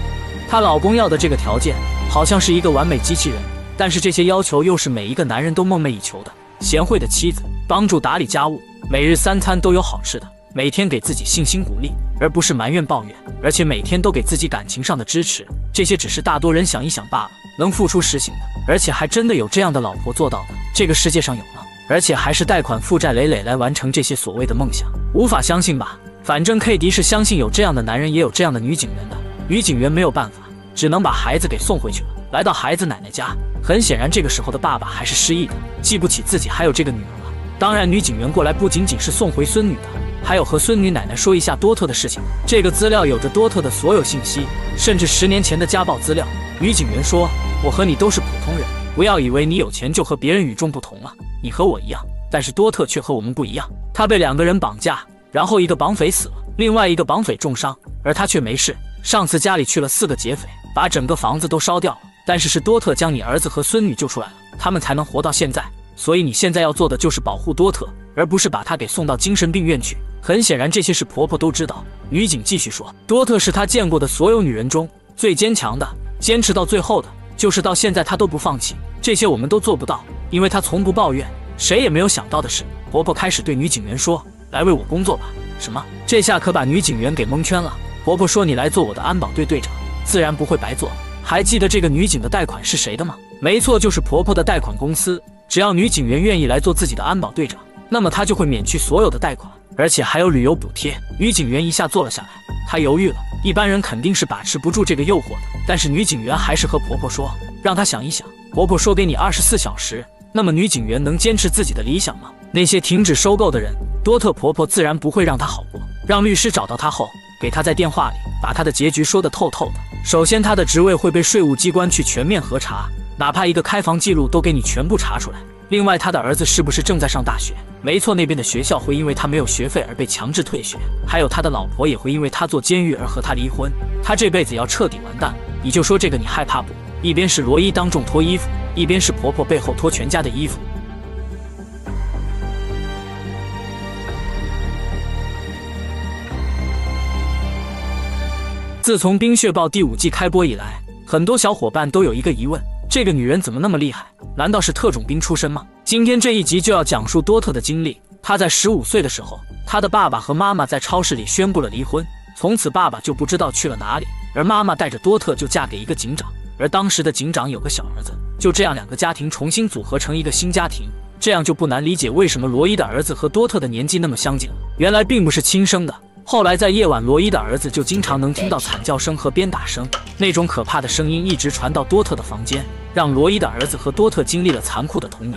她老公要的这个条件，好像是一个完美机器人，但是这些要求又是每一个男人都梦寐以求的：贤惠的妻子，帮助打理家务，每日3餐都有好吃的，每天给自己信心鼓励，而不是埋怨抱怨，而且每天都给自己感情上的支持。这些只是大多人想一想罢了，能付出实行的，而且还真的有这样的老婆做到的，这个世界上有吗？而且还是贷款负债累累来完成这些所谓的梦想，无法相信吧？反正 K 迪是相信有这样的男人，也有这样的女警员的。女警员没有办法，只能把孩子给送回去了。来到孩子奶奶家，很显然这个时候的爸爸还是失忆的，记不起自己还有这个女儿了。当然，女警员过来不仅仅是送回孙女的，还有和孙女奶奶说一下多特的事情。这个资料有着多特的所有信息，甚至10年前的家暴资料。女警员说：“我和你都是普通人，不要以为你有钱就和别人与众不同了。你和我一样，但是多特却和我们不一样。他被2个人绑架，然后一个绑匪死了，另外一个绑匪重伤，而他却没事。上次家里去了4个劫匪，把整个房子都烧掉了，但是多特将你儿子和孙女救出来了，他们才能活到现在。所以你现在要做的就是保护多特，而不是把他给送到精神病院去。”很显然这些事婆婆都知道。女警继续说：“多特是她见过的所有女人中最坚强的，坚持到最后的，就是到现在她都不放弃。这些我们都做不到，因为她从不抱怨。”谁也没有想到的是，婆婆开始对女警员说：“来为我工作吧。”什么？这下可把女警员给蒙圈了。婆婆说：“你来做我的安保队队长，自然不会白做。”还记得这个女警的贷款是谁的吗？没错，就是婆婆的贷款公司。只要女警员愿意来做自己的安保队长，那么她就会免去所有的贷款，而且还有旅游补贴。女警员一下坐了下来，她犹豫了。一般人肯定是把持不住这个诱惑的，但是女警员还是和婆婆说，让她想一想。婆婆说给你24小时，那么女警员能坚持自己的理想吗？那些停止收购的人，多特婆婆自然不会让她好过，让律师找到她后，给她在电话里把她的结局说得透透的。首先，她的职位会被税务机关去全面核查，哪怕一个开房记录都给你全部查出来。另外，他的儿子是不是正在上大学？没错，那边的学校会因为他没有学费而被强制退学，还有他的老婆也会因为他坐监狱而和他离婚，他这辈子要彻底完蛋。你就说这个你害怕不？一边是罗伊当众脱衣服，一边是婆婆背后脱全家的衣服。自从《冰血暴》第5季开播以来，很多小伙伴都有一个疑问：这个女人怎么那么厉害？难道是特种兵出身吗？今天这一集就要讲述多特的经历。她在15岁的时候，她的爸爸和妈妈在超市里宣布了离婚，从此爸爸就不知道去了哪里，而妈妈带着多特就嫁给一个警长，而当时的警长有个小儿子。就这样2个家庭重新组合成一个新家庭，这样就不难理解为什么罗伊的儿子和多特的年纪那么相近了。原来并不是亲生的。后来在夜晚，罗伊的儿子就经常能听到惨叫声和鞭打声，那种可怕的声音一直传到多特的房间，让罗伊的儿子和多特经历了残酷的童年。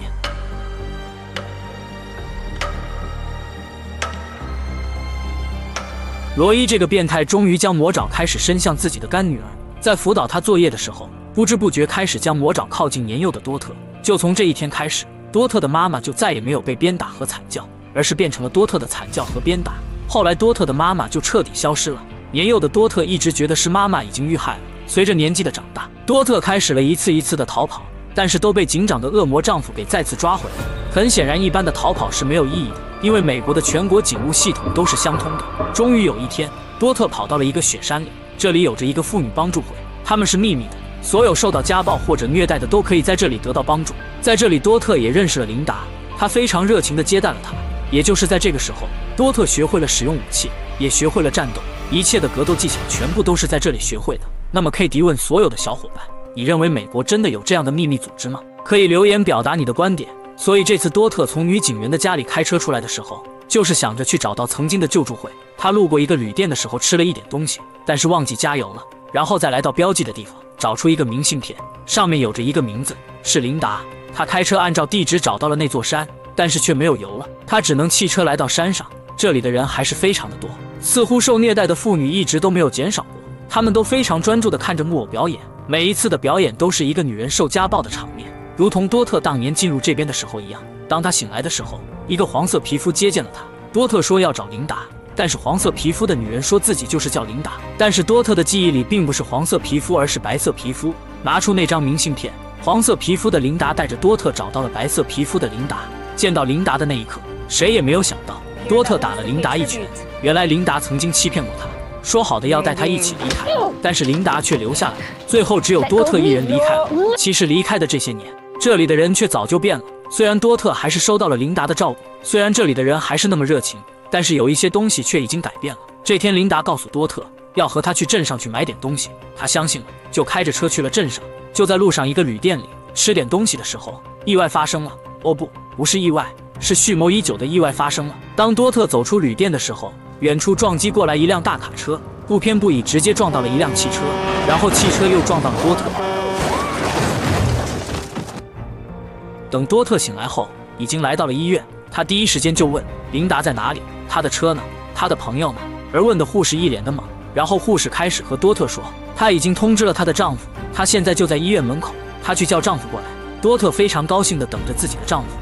罗伊这个变态终于将魔爪开始伸向自己的干女儿，在辅导她作业的时候，不知不觉开始将魔爪靠近年幼的多特。就从这一天开始，多特的妈妈就再也没有被鞭打和惨叫，而是变成了多特的惨叫和鞭打。后来多特的妈妈就彻底消失了，年幼的多特一直觉得是妈妈已经遇害了。随着年纪的长大，多特开始了一次一次的逃跑，但是都被警长的恶魔丈夫给再次抓回来了。很显然，一般的逃跑是没有意义的，因为美国的全国警务系统都是相通的。终于有一天，多特跑到了一个雪山里，这里有着一个妇女帮助会，他们是秘密的，所有受到家暴或者虐待的都可以在这里得到帮助。在这里，多特也认识了琳达，她非常热情地接待了他。也就是在这个时候，多特学会了使用武器，也学会了战斗，一切的格斗技巧全部都是在这里学会的。那么 K 迪问所有的小伙伴，你认为美国真的有这样的秘密组织吗？可以留言表达你的观点。所以这次多特从女警员的家里开车出来的时候，就是想着去找到曾经的救助会。他路过一个旅店的时候吃了一点东西，但是忘记加油了，然后再来到标记的地方，找出一个明信片，上面有着一个名字，是琳达。他开车按照地址找到了那座山，但是却没有油了，他只能弃车来到山上。这里的人还是非常的多，似乎受虐待的妇女一直都没有减少过，他们都非常专注地看着木偶表演，每一次的表演都是一个女人受家暴的场面，如同多特当年进入这边的时候一样。当他醒来的时候，一个黄色皮肤接见了他，多特说要找琳达，但是黄色皮肤的女人说自己就是叫琳达，但是多特的记忆里并不是黄色皮肤，而是白色皮肤。拿出那张明信片，黄色皮肤的琳达带着多特找到了白色皮肤的琳达。见到琳达的那一刻，谁也没有想到多特打了琳达一拳。原来琳达曾经欺骗过他， 说好的要带他一起离开，但是琳达却留下来，最后只有多特一人离开了。其实离开的这些年，这里的人却早就变了。虽然多特还是收到了琳达的照顾，虽然这里的人还是那么热情，但是有一些东西却已经改变了。这天，琳达告诉多特要和他去镇上去买点东西，他相信了，就开着车去了镇上。就在路上一个旅店里吃点东西的时候，意外发生了。哦不是意外，是蓄谋已久的意外发生了。当多特走出旅店的时候，远处撞击过来一辆大卡车，不偏不倚直接撞到了一辆汽车，然后汽车又撞到了多特。等多特醒来后，已经来到了医院。他第一时间就问琳达在哪里，他的车呢，他的朋友呢？而问的护士一脸的懵。然后护士开始和多特说，她已经通知了她的丈夫，她现在就在医院门口，她去叫丈夫过来。多特非常高兴地等着自己的丈夫。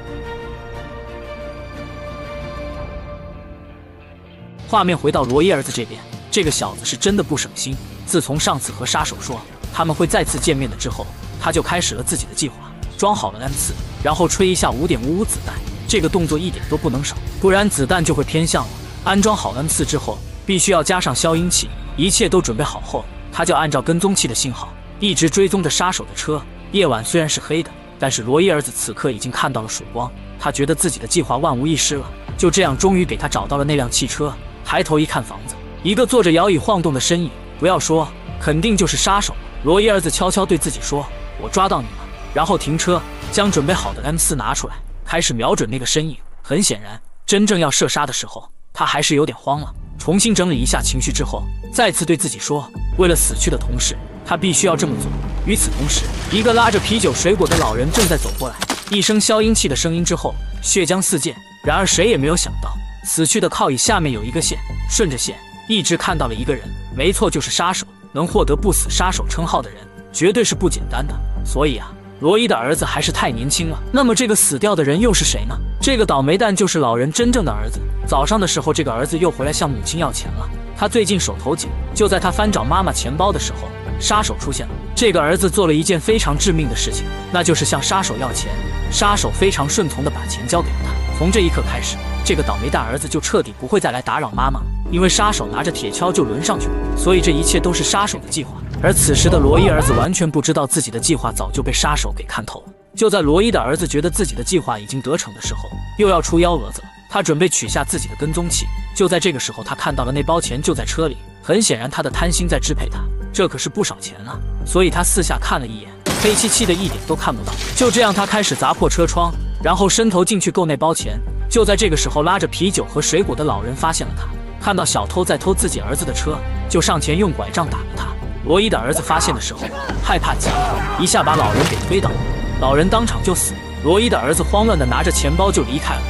画面回到罗伊儿子这边，这个小子是真的不省心。自从上次和杀手说他们会再次见面的之后，他就开始了自己的计划，装好了 M4，然后吹一下5.55子弹，这个动作一点都不能少，不然子弹就会偏向了。安装好 M4之后，必须要加上消音器，一切都准备好后，他就按照跟踪器的信号，一直追踪着杀手的车。夜晚虽然是黑的，但是罗伊儿子此刻已经看到了曙光，他觉得自己的计划万无一失了。就这样，终于给他找到了那辆汽车。抬头一看，房子，一个坐着摇椅晃动的身影，不要说，肯定就是杀手。罗伊儿子悄悄对自己说：“我抓到你了。”然后停车，将准备好的 M4拿出来，开始瞄准那个身影。很显然，真正要射杀的时候，他还是有点慌了。重新整理一下情绪之后，再次对自己说：“为了死去的同事，他必须要这么做。”与此同时，一个拉着啤酒水果的老人正在走过来，一声消音器的声音之后，血浆四溅。然而谁也没有想到，死去的靠椅下面有一个线，顺着线一直看到了一个人，没错，就是杀手。能获得不死杀手称号的人，绝对是不简单的。所以啊，罗伊的儿子还是太年轻了。那么这个死掉的人又是谁呢？这个倒霉蛋就是老人真正的儿子。早上的时候，这个儿子又回来向母亲要钱了。他最近手头紧，就在他翻找妈妈钱包的时候，杀手出现了。这个儿子做了一件非常致命的事情，那就是向杀手要钱。杀手非常顺从地把钱交给了他。从这一刻开始，这个倒霉蛋儿子就彻底不会再来打扰妈妈了，因为杀手拿着铁锹就抡上去了。所以这一切都是杀手的计划。而此时的罗伊儿子完全不知道自己的计划早就被杀手给看透了。就在罗伊的儿子觉得自己的计划已经得逞的时候，又要出幺蛾子了。他准备取下自己的跟踪器。就在这个时候，他看到了那包钱就在车里。很显然，他的贪心在支配他，这可是不少钱啊！所以他四下看了一眼，黑漆漆的，一点都看不到。就这样，他开始砸破车窗，然后伸头进去够那包钱。就在这个时候，拉着啤酒和水果的老人发现了他，看到小偷在偷自己儿子的车，就上前用拐杖打了他。罗伊的儿子发现的时候，害怕极了，一下把老人给推倒了，老人当场就死。罗伊的儿子慌乱地拿着钱包就离开了。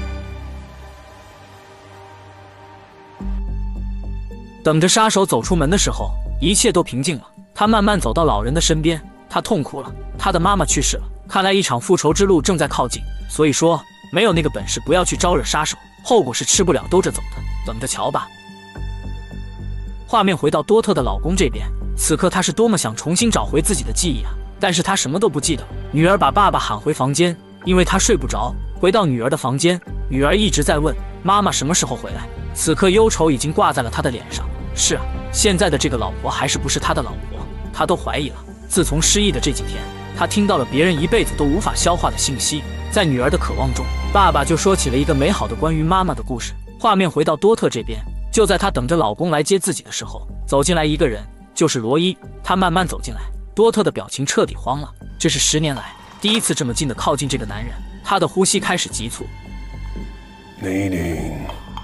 等着杀手走出门的时候，一切都平静了。他慢慢走到老人的身边，他痛哭了，他的妈妈去世了，看来一场复仇之路正在靠近。所以说，没有那个本事不要去招惹杀手，后果是吃不了兜着走的，等着瞧吧。画面回到多特的老公这边，此刻他是多么想重新找回自己的记忆啊！但是他什么都不记得。女儿把爸爸喊回房间，因为他睡不着。回到女儿的房间，女儿一直在问妈妈什么时候回来。此刻忧愁已经挂在了他的脸上。是啊，现在的这个老婆还是不是他的老婆，他都怀疑了。自从失忆的这几天，他听到了别人一辈子都无法消化的信息。在女儿的渴望中，爸爸就说起了一个美好的关于妈妈的故事。画面回到多特这边，就在她等着老公来接自己的时候，走进来一个人，就是罗伊。他慢慢走进来，多特的表情彻底慌了。这是10年来第一次这么近的靠近这个男人，他的呼吸开始急促。 Nadine,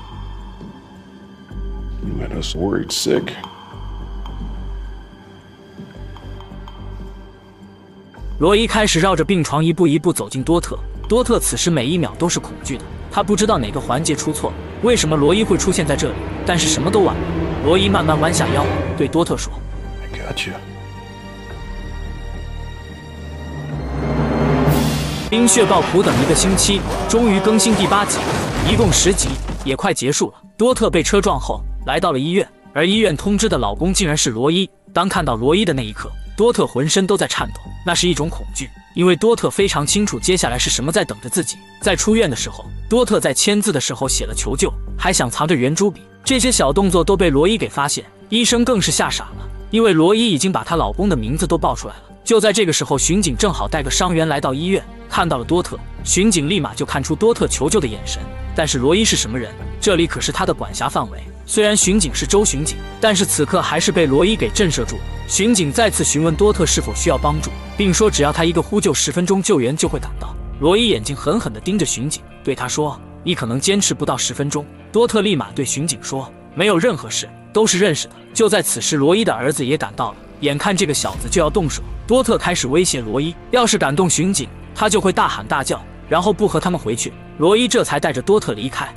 you had us worried sick. 罗伊开始绕着病床一步一步走进多特。多特此时每一秒都是恐惧的，他不知道哪个环节出错，为什么罗伊会出现在这里，但是什么都晚了。罗伊慢慢弯下腰，对多特说 I got you. 冰雪暴苦等1个星期，终于更新第8集，一共10集，也快结束了。多特被车撞后来到了医院，而医院通知的老公竟然是罗伊。当看到罗伊的那一刻，多特浑身都在颤抖，那是一种恐惧，因为多特非常清楚接下来是什么在等着自己。在出院的时候，多特在签字的时候写了求救，还想藏着圆珠笔， 这些小动作都被罗伊给发现，医生更是吓傻了，因为罗伊已经把她老公的名字都报出来了。就在这个时候，巡警正好带个伤员来到医院，看到了多特，巡警立马就看出多特求救的眼神。但是罗伊是什么人？这里可是他的管辖范围。虽然巡警是州巡警，但是此刻还是被罗伊给震慑住了。巡警再次询问多特是否需要帮助，并说只要他一个呼救，10分钟救援就会赶到。罗伊眼睛狠狠地盯着巡警，对他说：“你可能坚持不到10分钟。”多特立马对巡警说：“没有任何事，都是认识的。”就在此时，罗伊的儿子也赶到了。眼看这个小子就要动手，多特开始威胁罗伊，要是敢动巡警，他就会大喊大叫，然后不和他们回去。罗伊这才带着多特离开。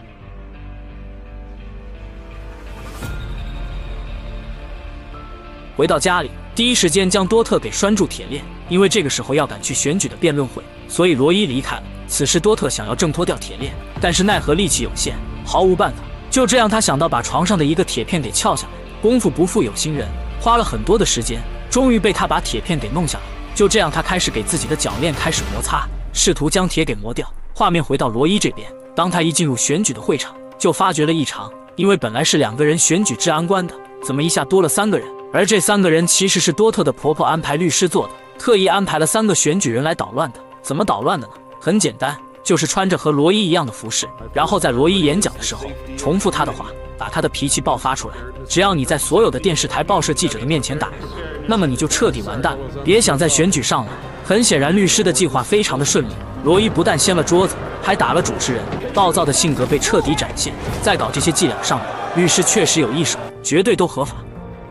回到家里，第一时间将多特给拴住铁链，因为这个时候要赶去选举的辩论会，所以罗伊离开了。此时多特想要挣脱掉铁链，但是奈何力气有限，毫无办法。就这样，他想到把床上的一个铁片给撬下来。功夫不负有心人，花了很多的时间，终于被他把铁片给弄下来。就这样，他开始给自己的脚链开始摩擦，试图将铁给磨掉。画面回到罗伊这边，当他一进入选举的会场，就发觉了异常，因为本来是2个人选举治安官的，怎么一下多了3个人？而这3个人其实是多特的婆婆安排律师做的，特意安排了3个选举人来捣乱的。怎么捣乱的呢？很简单，就是穿着和罗伊一样的服饰，然后在罗伊演讲的时候重复他的话，把他的脾气爆发出来。只要你在所有的电视台、报社记者的面前打人了，那么你就彻底完蛋了，别想在选举上了。很显然，律师的计划非常的顺利。罗伊不但掀了桌子，还打了主持人，暴躁的性格被彻底展现。在搞这些伎俩上面，律师确实有一手，绝对都合法。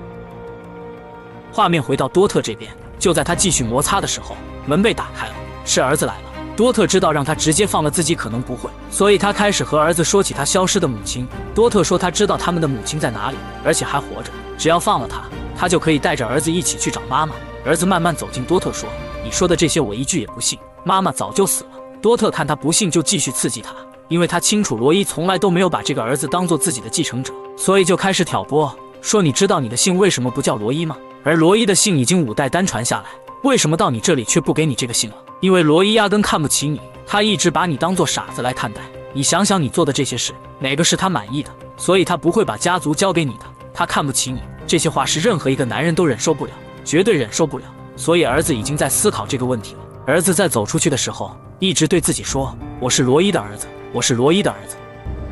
画面回到多特这边，就在他继续摩擦的时候，门被打开了，是儿子来了。多特知道让他直接放了自己可能不会，所以他开始和儿子说起他消失的母亲。多特说他知道他们的母亲在哪里，而且还活着，只要放了他，他就可以带着儿子一起去找妈妈。儿子慢慢走近多特说：“你说的这些我一句也不信，妈妈早就死了。”多特看他不信，就继续刺激他，因为他清楚罗伊从来都没有把这个儿子当做自己的继承者，所以就开始挑拨，说：“你知道你的姓为什么不叫罗伊吗？而罗伊的姓已经5代单传下来，为什么到你这里却不给你这个姓了？因为罗伊压根看不起你，他一直把你当做傻子来看待。你想想你做的这些事，哪个是他满意的？所以他不会把家族交给你的，他看不起你。”这些话是任何一个男人都忍受不了，绝对忍受不了。所以儿子已经在思考这个问题了。儿子在走出去的时候，一直对自己说：“我是罗伊的儿子，我是罗伊的儿子。”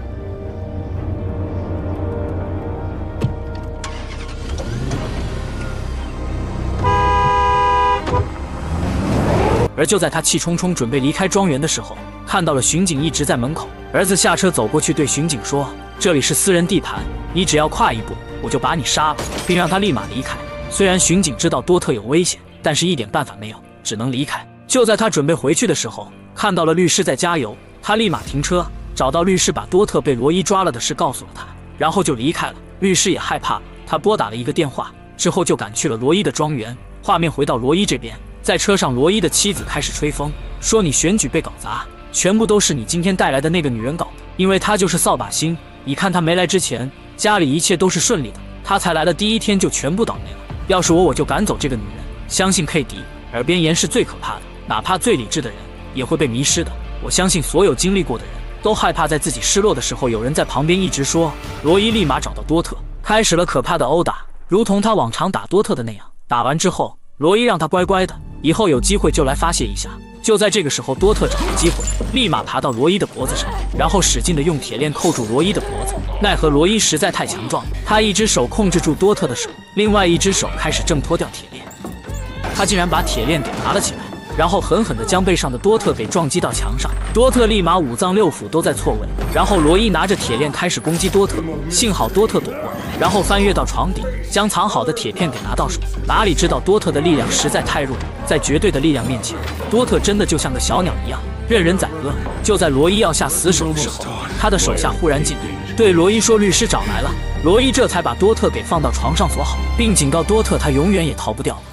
而就在他气冲冲准备离开庄园的时候，看到了巡警一直在门口。儿子下车走过去对巡警说：“这里是私人地盘，你只要跨一步，我就把你杀了，并让他立马离开。”虽然巡警知道多特有危险，但是一点办法没有，只能离开。就在他准备回去的时候，看到了律师在加油，他立马停车，找到律师，把多特被罗伊抓了的事告诉了他，然后就离开了。律师也害怕了，他拨打了一个电话，之后就赶去了罗伊的庄园。画面回到罗伊这边，在车上，罗伊的妻子开始吹风，说：“你选举被搞砸，全部都是你今天带来的那个女人搞的，因为她就是扫把星。你看她没来之前，家里一切都是顺利的，她才来的第1天就全部倒霉了。要是我就赶走这个女人。相信 K 迪，耳边炎是最可怕的，哪怕最理智的人也会被迷失的。我相信所有经历过的人都害怕在自己失落的时候有人在旁边一直说。”罗伊立马找到多特，开始了可怕的殴打，如同他往常打多特的那样。打完之后，罗伊让他乖乖的，以后有机会就来发泄一下。就在这个时候，多特找到机会，立马爬到罗伊的脖子上，然后使劲的用铁链扣住罗伊的脖子。奈何罗伊实在太强壮，他一只手控制住多特的手，另外一只手开始挣脱掉铁链。他竟然把铁链给拿了起来，然后狠狠地将背上的多特给撞击到墙上。多特立马5脏6腑都在错位，然后罗伊拿着铁链开始攻击多特，幸好多特躲过，然后翻越到床底，将藏好的铁片给拿到手。哪里知道多特的力量实在太弱，在绝对的力量面前，多特真的就像个小鸟一样，任人宰割。就在罗伊要下死手的时候，他的手下忽然进来，对罗伊说：“律师找来了。”罗伊这才把多特给放到床上锁好，并警告多特他永远也逃不掉了。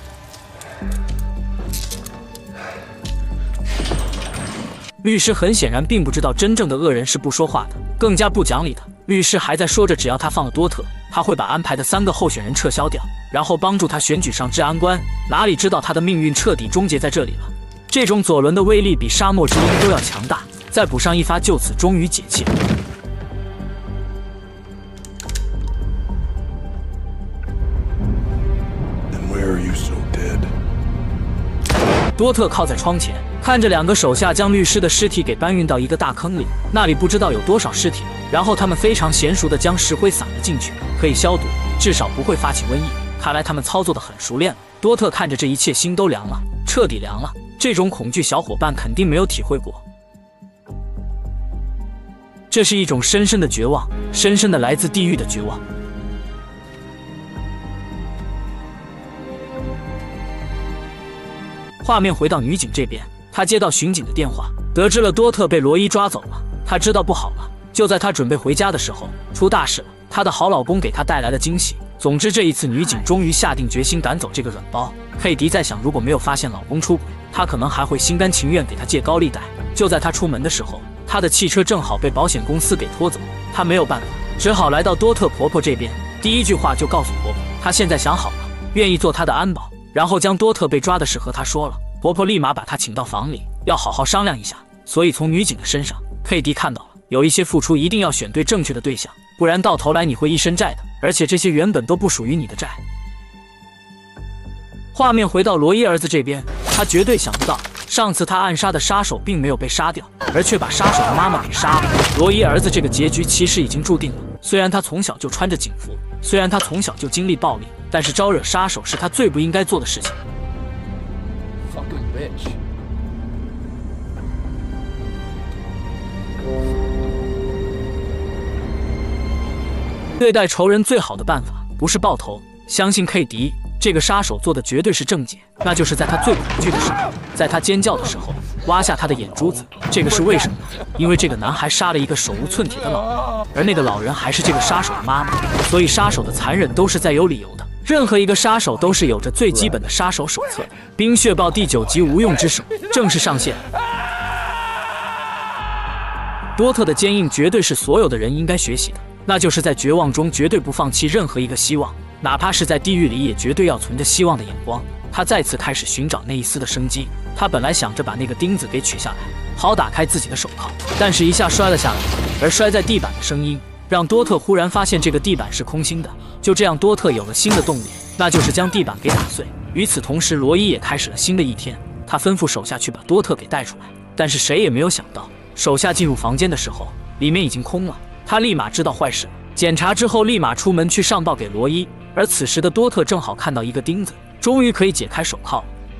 律师很显然并不知道真正的恶人是不说话的，更加不讲理的。律师还在说着，只要他放了多特，他会把安排的3个候选人撤销掉，然后帮助他选举上治安官。哪里知道他的命运彻底终结在这里了。这种左轮的威力比沙漠之鹰都要强大，再补上一发，就此终于解气了。 多特靠在窗前，看着2个手下将律师的尸体给搬运到一个大坑里，那里不知道有多少尸体了。然后他们非常娴熟地将石灰撒了进去，可以消毒，至少不会发起瘟疫。看来他们操作得很熟练了。多特看着这一切，心都凉了，彻底凉了。这种恐惧，小伙伴肯定没有体会过。这是一种深深的绝望，深深的来自地狱的绝望。画面回到女警这边，她接到巡警的电话，得知了多特被罗伊抓走了。她知道不好了。就在她准备回家的时候，出大事了。她的好老公给她带来了惊喜。总之，这一次女警终于下定决心赶走这个软包。佩迪在想，如果没有发现老公出轨，她可能还会心甘情愿给他借高利贷。就在她出门的时候，她的汽车正好被保险公司给拖走。她没有办法，只好来到多特婆婆这边。第一句话就告诉婆婆，她现在想好了，愿意做她的安保。然后将多特被抓的事和她说了。婆婆立马把她请到房里，要好好商量一下。所以从女警的身上，佩迪看到了，有一些付出一定要选对正确的对象，不然到头来你会一身债的，而且这些原本都不属于你的债。画面回到罗伊儿子这边，他绝对想不到，上次他暗杀的杀手并没有被杀掉，而却把杀手的妈妈给杀了。罗伊儿子这个结局其实已经注定了。虽然他从小就穿着警服，虽然他从小就经历暴力，但是招惹杀手是他最不应该做的事情。对待仇人最好的办法不是爆头，相信佩迪，这个杀手做的绝对是正解，那就是在他最恐惧的时候，在他尖叫的时候，挖下他的眼珠子。这个是为什么呢？因为这个男孩杀了一个手无寸铁的老人，而那个老人还是这个杀手的妈妈，所以杀手的残忍都是在有理由的。任何一个杀手都是有着最基本的杀手手册的。《冰血暴》第9集无用之手正式上线。多特的坚硬绝对是所有的人应该学习的，那就是在绝望中绝对不放弃任何一个希望，哪怕是在地狱里也绝对要存着希望的眼光。他再次开始寻找那一丝的生机。他本来想着把那个钉子给取下来，好打开自己的手铐，但是一下摔了下来，而摔在地板的声音让多特忽然发现这个地板是空心的。就这样，多特有了新的动力，那就是将地板给打碎。与此同时，罗伊也开始了新的一天。他吩咐手下去把多特给带出来，但是谁也没有想到，手下进入房间的时候，里面已经空了。他立马知道坏事，检查之后立马出门去上报给罗伊。而此时的多特正好看到一个钉子，终于可以解开手铐。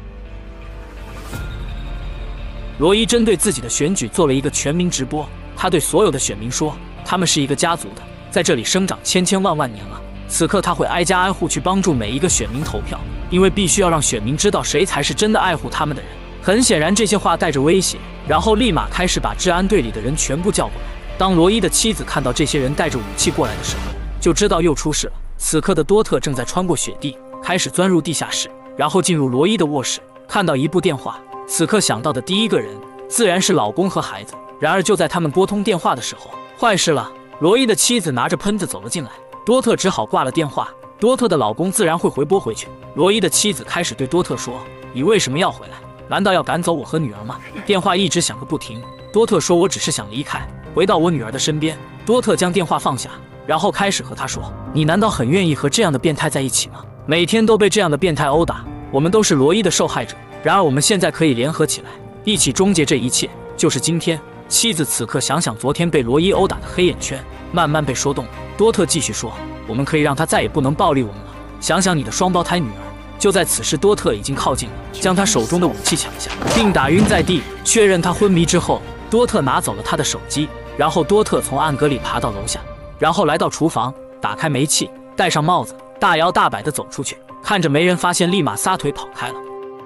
罗伊针对自己的选举做了一个全民直播，他对所有的选民说，他们是一个家族的，在这里生长千千万万年了。此刻他会挨家挨户去帮助每一个选民投票，因为必须要让选民知道谁才是真的爱护他们的人。很显然这些话带着威胁，然后立马开始把治安队里的人全部叫过来。当罗伊的妻子看到这些人带着武器过来的时候，就知道又出事了。此刻的多特正在穿过雪地，开始钻入地下室，然后进入罗伊的卧室，看到一部电话。此刻想到的第一个人自然是老公和孩子。然而就在他们拨通电话的时候，坏事了，罗伊的妻子拿着喷子走了进来，多特只好挂了电话。多特的老公自然会回拨回去。罗伊的妻子开始对多特说，你为什么要回来？难道要赶走我和女儿吗？电话一直响个不停。多特说，我只是想离开，回到我女儿的身边。多特将电话放下，然后开始和她说，你难道很愿意和这样的变态在一起吗？每天都被这样的变态殴打，我们都是罗伊的受害者。然而我们现在可以联合起来，一起终结这一切，就是今天。妻子此刻想想昨天被罗伊殴打的黑眼圈，慢慢被说动了。多特继续说，我们可以让他再也不能暴力我们了。想想你的双胞胎女儿。就在此时，多特已经靠近了，将他手中的武器抢下，并打晕在地。确认他昏迷之后，多特拿走了他的手机。然后多特从暗格里爬到楼下，然后来到厨房，打开煤气，戴上帽子，大摇大摆地走出去，看着没人发现，立马撒腿跑开了。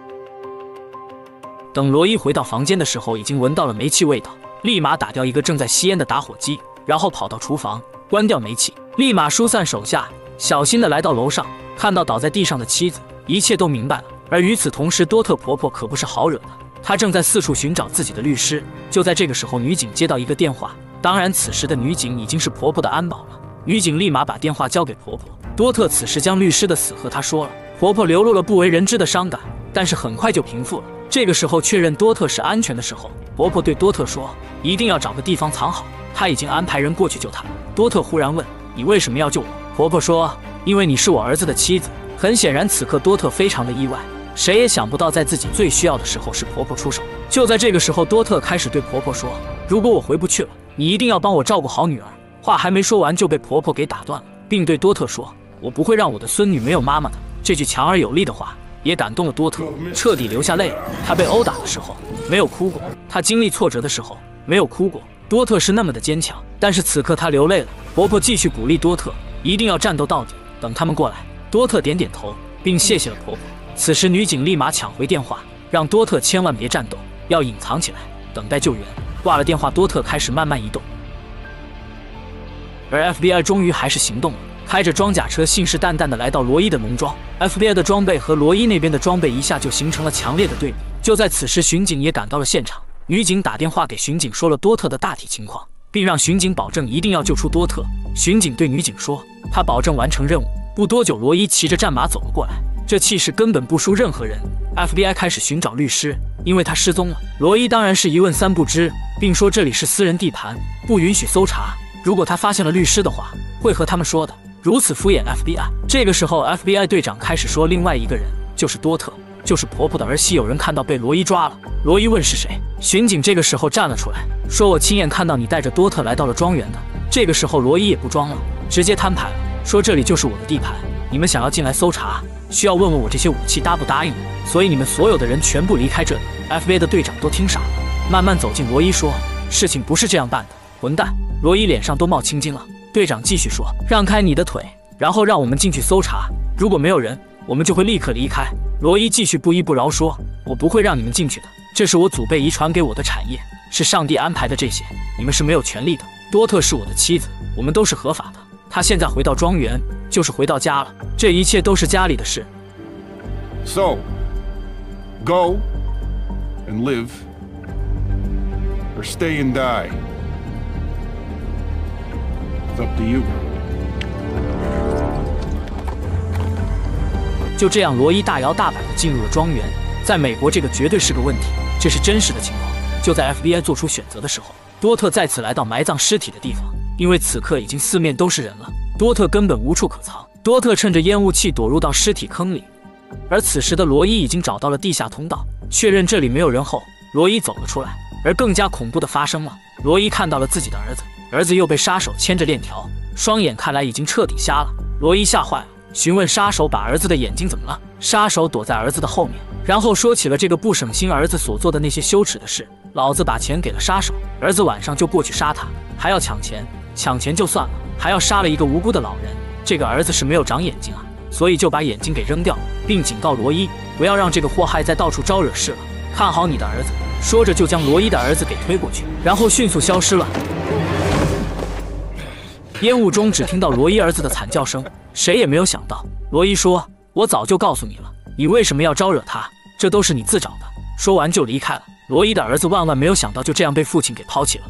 等罗伊回到房间的时候，已经闻到了煤气味道，立马打掉一个正在吸烟的打火机，然后跑到厨房关掉煤气，立马疏散手下，小心地来到楼上，看到倒在地上的妻子，一切都明白了。而与此同时，多特婆婆可不是好惹的，她正在四处寻找自己的律师。就在这个时候，女警接到一个电话，当然此时的女警已经是婆婆的安保了。女警立马把电话交给婆婆。多特此时将律师的死和她说了，婆婆流露了不为人知的伤感，但是很快就平复了。这个时候确认多特是安全的时候，婆婆对多特说，一定要找个地方藏好，她已经安排人过去救他。多特忽然问，你为什么要救我？婆婆说，因为你是我儿子的妻子。很显然此刻多特非常的意外， 谁也想不到，在自己最需要的时候是婆婆出手。就在这个时候，多特开始对婆婆说：“如果我回不去了，你一定要帮我照顾好女儿。”话还没说完就被婆婆给打断了，并对多特说：“我不会让我的孙女没有妈妈的。”这句强而有力的话也感动了多特，彻底流下泪了。他被殴打的时候没有哭过，他经历挫折的时候没有哭过。多特是那么的坚强，但是此刻他流泪了。婆婆继续鼓励多特一定要战斗到底，等他们过来。多特点点头，并谢谢了婆婆。此时女警立马抢回电话，让多特千万别战斗，要隐藏起来，等待救援。挂了电话，多特开始慢慢移动。而 FBI 终于还是行动了，开着装甲车信誓旦旦地来到罗伊的农庄。FBI 的装备和罗伊那边的装备一下就形成了强烈的对比。就在此时，巡警也赶到了现场。女警打电话给巡警说了多特的大体情况，并让巡警保证一定要救出多特。巡警对女警说，他保证完成任务。不多久，罗伊骑着战马走了过来，这气势根本不输任何人。FBI 开始寻找律师，因为他失踪了。罗伊当然是一问三不知，并说这里是私人地盘，不允许搜查。如果他发现了律师的话，会和他们说的。如此敷衍 FBI。这个时候 FBI 队长开始说另外一个人就是多特，就是婆婆的儿媳。有人看到被罗伊抓了。罗伊问是谁，巡警这个时候站了出来，说我亲眼看到你带着多特来到了庄园的。这个时候罗伊也不装了，直接摊牌了，说这里就是我的地盘，你们想要进来搜查，需要问问我这些武器答不答应，所以你们所有的人全部离开这里。FBI 的队长都听傻了，慢慢走近罗伊说，事情不是这样办的，混蛋。罗伊脸上都冒青筋了。队长继续说，让开你的腿，然后让我们进去搜查，如果没有人，我们就会立刻离开。罗伊继续不依不饶说，我不会让你们进去的，这是我祖辈遗传给我的产业，是上帝安排的，这些你们是没有权利的。多特是我的妻子，我们都是合法的，她现在回到庄园就是回到家了，这一切都是家里的事。 So, go and live, or stay and die. It's up to you. 就这样，罗伊大摇大摆地进入了庄园。在美国，这个绝对是个问题，这是真实的情况。就在 FBI 做出选择的时候，多特再次来到埋葬尸体的地方，因为此刻已经四面都是人了，多特根本无处可藏。多特趁着烟雾气躲入到尸体坑里，而此时的罗伊已经找到了地下通道，确认这里没有人后，罗伊走了出来。而更加恐怖的发生了，罗伊看到了自己的儿子，儿子又被杀手牵着链条，双眼看来已经彻底瞎了。罗伊吓坏了，询问杀手把儿子的眼睛怎么了。杀手躲在儿子的后面，然后说起了这个不省心儿子所做的那些羞耻的事。老子把钱给了杀手，儿子晚上就过去杀他，还要抢钱，抢钱就算了，还要杀了一个无辜的老人。这个儿子是没有长眼睛啊，所以就把眼睛给扔掉了，并警告罗伊不要让这个祸害再到处招惹事了，看好你的儿子。说着就将罗伊的儿子给推过去，然后迅速消失了。烟雾中只听到罗伊儿子的惨叫声，谁也没有想到。罗伊说，我早就告诉你了，你为什么要招惹他，这都是你自找的。说完就离开了。罗伊的儿子万万没有想到就这样被父亲给抛弃了。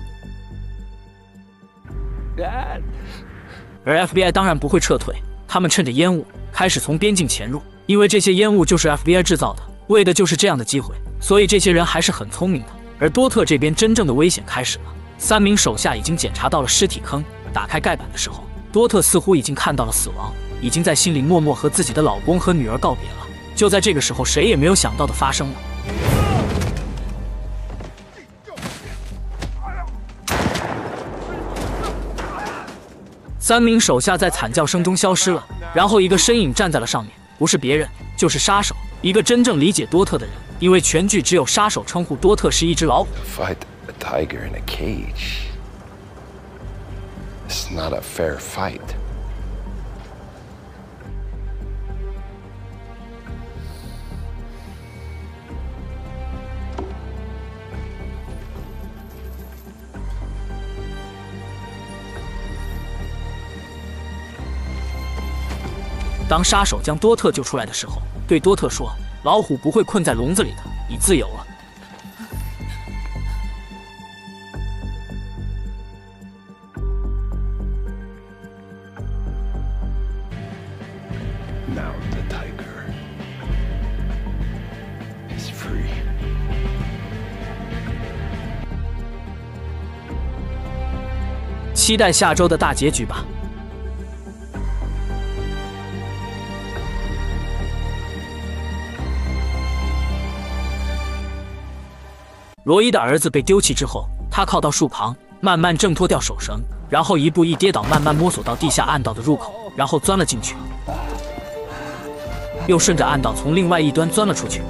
而 FBI 当然不会撤退，他们趁着烟雾开始从边境潜入，因为这些烟雾就是 FBI 制造的，为的就是这样的机会，所以这些人还是很聪明的。而多特这边真正的危险开始了，3名手下已经检查到了尸体坑，打开盖板的时候，多特似乎已经看到了死亡，已经在心里默默和自己的老公和女儿告别了。就在这个时候，谁也没有想到的发生了。3名手下在惨叫声中消失了，然后一个身影站在了上面，不是别人，就是杀手，一个真正理解多特的人。因为全剧只有杀手称呼多特是一只老虎。 Fight a tiger in a cage. It's not a fair fight. 当杀手将多特救出来的时候，对多特说：“老虎不会困在笼子里的，你自由了。” Now the tiger is free. 期待下周的大结局吧。 罗伊的儿子被丢弃之后，他靠到树旁，慢慢挣脱掉手绳，然后一步一跌倒，慢慢摸索到地下暗道的入口，然后钻了进去，又顺着暗道从另外一端钻了出去。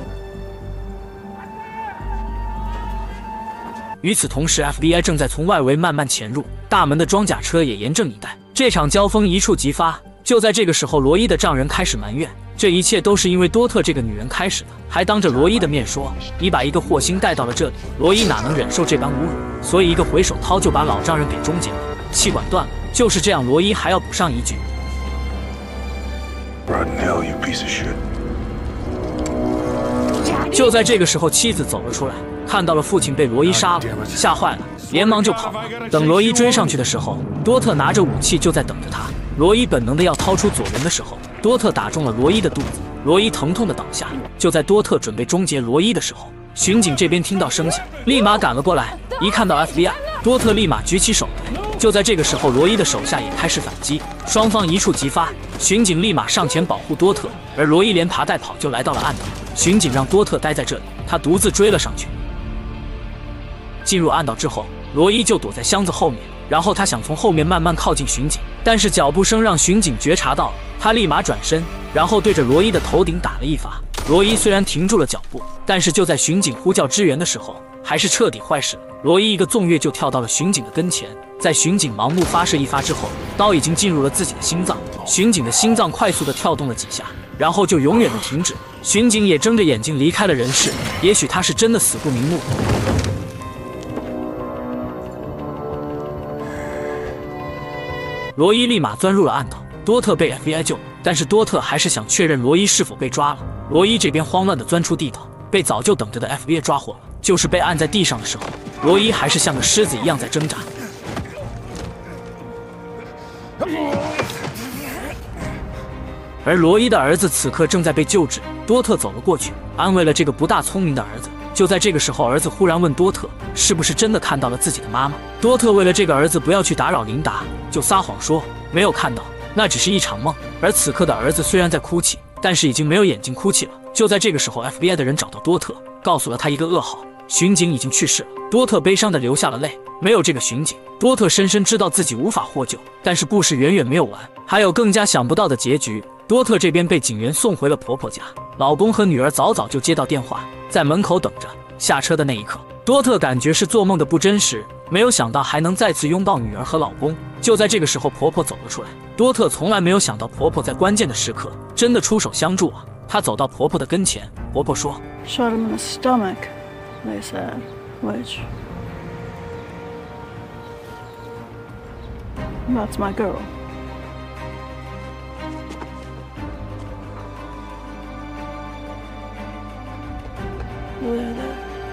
与此同时 ，FBI 正在从外围慢慢潜入，大门的装甲车也严阵以待。这场交锋一触即发。就在这个时候，罗伊的丈人开始埋怨，这一切都是因为多特这个女人开始的，还当着罗伊的面说：“你把一个祸星带到了这里。”罗伊哪能忍受这般侮辱，所以一个回手掏就把老丈人给终结了，气管断了。就是这样，罗伊还要补上一句 Rotten hell, you piece of shit. 就在这个时候，妻子走了出来，看到了父亲被罗伊杀了，吓坏了，连忙就跑了。等罗伊追上去的时候，多特拿着武器就在等着他。罗伊本能的要掏出左轮的时候，多特打中了罗伊的肚子，罗伊疼痛的倒下。就在多特准备终结罗伊的时候，巡警这边听到声响，立马赶了过来。一看到 FBI， 多特立马举起手来。就在这个时候，罗伊的手下也开始反击，双方一触即发。巡警立马上前保护多特，而罗伊连爬带跑就来到了暗道。巡警让多特待在这里，他独自追了上去。进入暗道之后，罗伊就躲在箱子后面，然后他想从后面慢慢靠近巡警，但是脚步声让巡警觉察到，他立马转身，然后对着罗伊的头顶打了一发。罗伊虽然停住了脚步，但是就在巡警呼叫支援的时候，还是彻底坏事了。罗伊一个纵跃就跳到了巡警的跟前，在巡警盲目发射一发之后，刀已经进入了自己的心脏。巡警的心脏快速的跳动了几下，然后就永远的停止。巡警也睁着眼睛离开了人世，也许他是真的死不瞑目。罗伊立马钻入了暗道，多特被 FBI 救，但是多特还是想确认罗伊是否被抓了。罗伊这边慌乱地钻出地道，被早就等着的 FBI 抓获了。就是被按在地上的时候，罗伊还是像个狮子一样在挣扎。而罗伊的儿子此刻正在被救治，多特走了过去，安慰了这个不大聪明的儿子。就在这个时候，儿子忽然问多特，是不是真的看到了自己的妈妈？多特为了这个儿子不要去打扰琳达，就撒谎说没有看到，那只是一场梦。而此刻的儿子虽然在哭泣，但是已经没有眼睛哭泣了。就在这个时候 ，FBI 的人找到多特，告诉了他一个噩耗，巡警已经去世了。多特悲伤地流下了泪。没有这个巡警，多特深深知道自己无法获救。但是故事远远没有完，还有更加想不到的结局。多特这边被警员送回了婆婆家，老公和女儿早早就接到电话，在门口等着。下车的那一刻，多特感觉是做梦的不真实，没有想到还能再次拥抱女儿和老公。就在这个时候，婆婆走了出来。多特从来没有想到婆婆在关键的时刻真的出手相助啊！她走到婆婆的跟前，婆婆说 ：“Shot him in the stomach," they said, which that's my girl. There.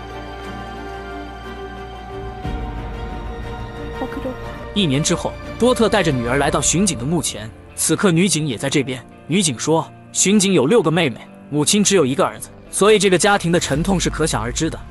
1年之后，多特带着女儿来到巡警的墓前，此刻女警也在这边。女警说，巡警有6个妹妹，母亲只有1个儿子，所以这个家庭的沉痛是可想而知的。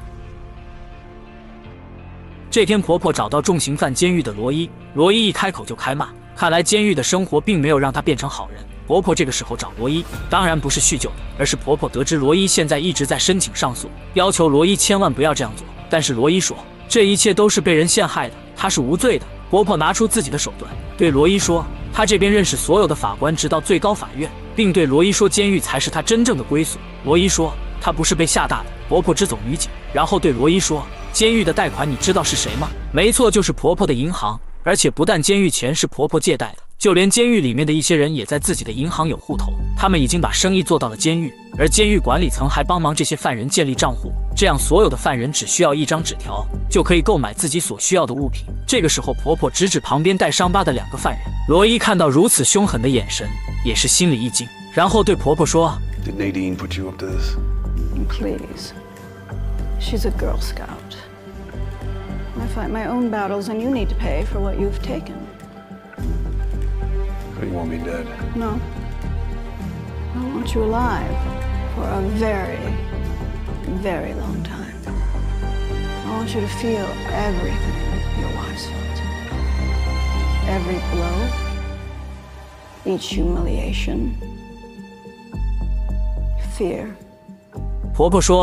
这天，婆婆找到重刑犯监狱的罗伊，罗伊一开口就开骂，看来监狱的生活并没有让她变成好人。婆婆这个时候找罗伊，当然不是叙旧的，而是婆婆得知罗伊现在一直在申请上诉，要求罗伊千万不要这样做。但是罗伊说，这一切都是被人陷害的，他是无罪的。婆婆拿出自己的手段，对罗伊说，她这边认识所有的法官，直到最高法院，并对罗伊说，监狱才是她真正的归宿。罗伊说，她不是被吓大的。婆婆支走女警，然后对罗伊说，监狱的贷款你知道是谁吗？没错，就是婆婆的银行。而且不但监狱钱是婆婆借贷的，就连监狱里面的一些人也在自己的银行有户头，他们已经把生意做到了监狱，而监狱管理层还帮忙这些犯人建立账户，这样所有的犯人只需要一张纸条就可以购买自己所需要的物品。这个时候，婆婆指指旁边带伤疤的2个犯人，罗伊看到如此凶狠的眼神，也是心里一惊，然后对婆婆说 Did Nadine put you up to this? Please. She's a Girl Scout.I fight my own battles, and you need to pay for what you've taken. So you want me dead? No. I want you alive for a very, very long time. I want you to feel everything your wives felt. Every blow, each humiliation, fear. 婆婆说，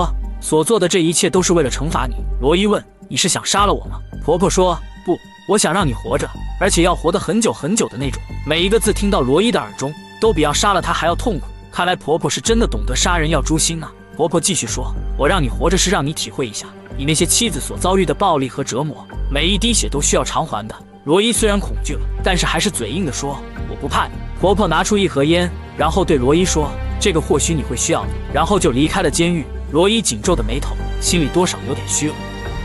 所做的这一切都是为了惩罚你。罗伊问：“你是想杀了我吗？”婆婆说：“不，我想让你活着，而且要活得很久很久的那种。”每一个字听到罗伊的耳中，都比要杀了他还要痛苦。看来婆婆是真的懂得杀人要诛心啊。婆婆继续说：“我让你活着是让你体会一下你那些妻子所遭遇的暴力和折磨，每一滴血都需要偿还的。”罗伊虽然恐惧了，但是还是嘴硬地说：“我不怕你。”婆婆拿出一盒烟，然后对罗伊说：“这个或许你会需要的。”然后就离开了监狱。罗伊紧皱的眉头，心里多少有点虚了。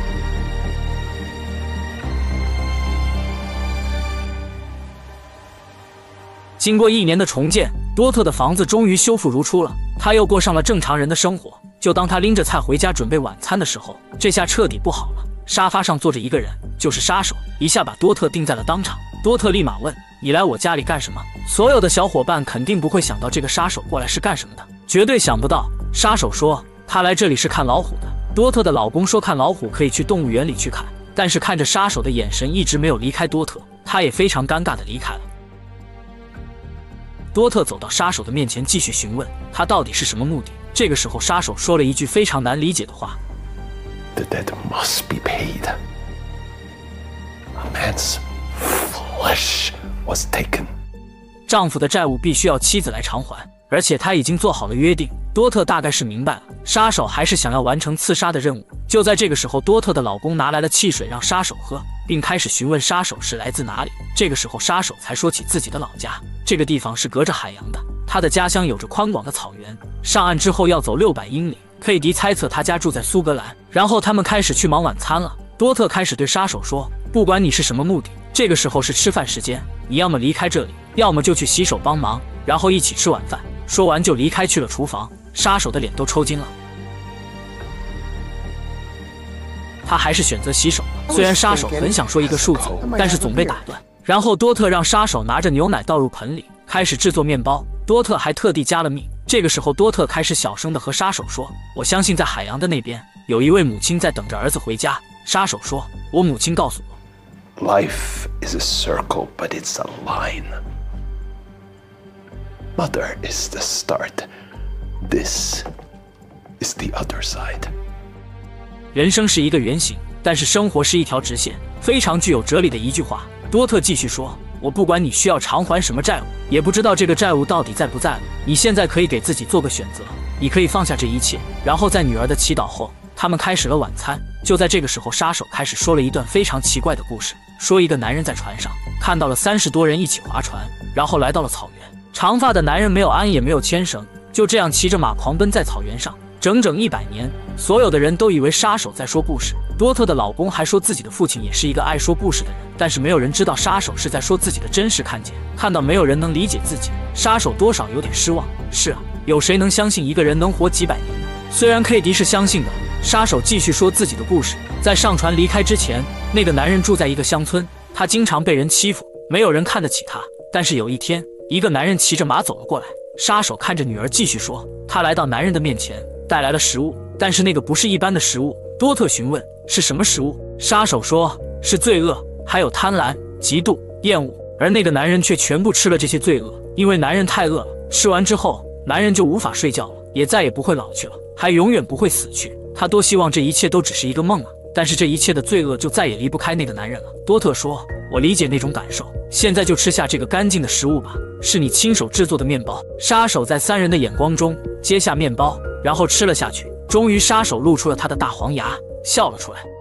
经过1年的重建，多特的房子终于修复如初了，他又过上了正常人的生活。就当他拎着菜回家准备晚餐的时候，这下彻底不好了。沙发上坐着一个人，就是杀手，一下把多特定在了当场。多特立马问：“你来我家里干什么？”所有的小伙伴肯定不会想到这个杀手过来是干什么的，绝对想不到。杀手说：“他来这里是看老虎的。”多特的老公说看老虎可以去动物园里去看，但是看着杀手的眼神一直没有离开多特，他也非常尴尬的离开了。多特走到杀手的面前，继续询问他到底是什么目的。这个时候，杀手说了一句非常难理解的话 ：“The debt must be paid. A man's flesh was taken.” 丈夫的债务必须要妻子来偿还，而且他已经做好了约定。多特大概是明白了，杀手还是想要完成刺杀的任务。就在这个时候，多特的老公拿来了汽水让杀手喝，并开始询问杀手是来自哪里。这个时候，杀手才说起自己的老家，这个地方是隔着海洋的，他的家乡有着宽广的草原，上岸之后要走600英里。佩迪猜测他家住在苏格兰，然后他们开始去忙晚餐了。多特开始对杀手说：“不管你是什么目的，这个时候是吃饭时间，你要么离开这里，要么就去洗手帮忙，然后一起吃晚饭。”说完就离开去了厨房。杀手的脸都抽筋了，他还是选择洗手了。虽然杀手很想说一个数字，但是总被打断。然后多特让杀手拿着牛奶倒入盆里，开始制作面包。多特还特地加了蜜。这个时候，多特开始小声地和杀手说：“我相信在海洋的那边有一位母亲在等着儿子回家。”杀手说：“我母亲告诉我 Life is a circle, but it's a line. Mother is the start. This is the other side.” 人生是一个圆形，但是生活是一条直线，非常具有哲理的一句话。多特继续说：“我不管你需要偿还什么债务，也不知道这个债务到底在不在了。你现在可以给自己做个选择，你可以放下这一切。”然后在女儿的祈祷后，他们开始了晚餐。就在这个时候，杀手开始说了一段非常奇怪的故事，说一个男人在船上看到了30多人一起划船，然后来到了草原。长发的男人没有鞍也没有牵绳，就这样骑着马狂奔在草原上，整整100年。所有的人都以为杀手在说故事。多特的老公还说自己的父亲也是一个爱说故事的人，但是没有人知道杀手是在说自己的真实看见。看到没有人能理解自己，杀手多少有点失望。是啊，有谁能相信一个人能活几百年呢？虽然佩迪是相信的。杀手继续说自己的故事。在上船离开之前，那个男人住在一个乡村，他经常被人欺负，没有人看得起他。但是有一天，一个男人骑着马走了过来。杀手看着女儿继续说，他来到男人的面前，带来了食物，但是那个不是一般的食物。多特询问是什么食物，杀手说是罪恶，还有贪婪、嫉妒、厌恶。而那个男人却全部吃了这些罪恶，因为男人太饿了，吃完之后，男人就无法睡觉了，也再也不会老去了，还永远不会死去。他多希望这一切都只是一个梦啊！但是这一切的罪恶就再也离不开那个男人了。多特说：“我理解那种感受，现在就吃下这个干净的食物吧，是你亲手制作的面包。”杀手在3人的眼光中接下面包，然后吃了下去。终于，杀手露出了他的大黄牙，笑了出来。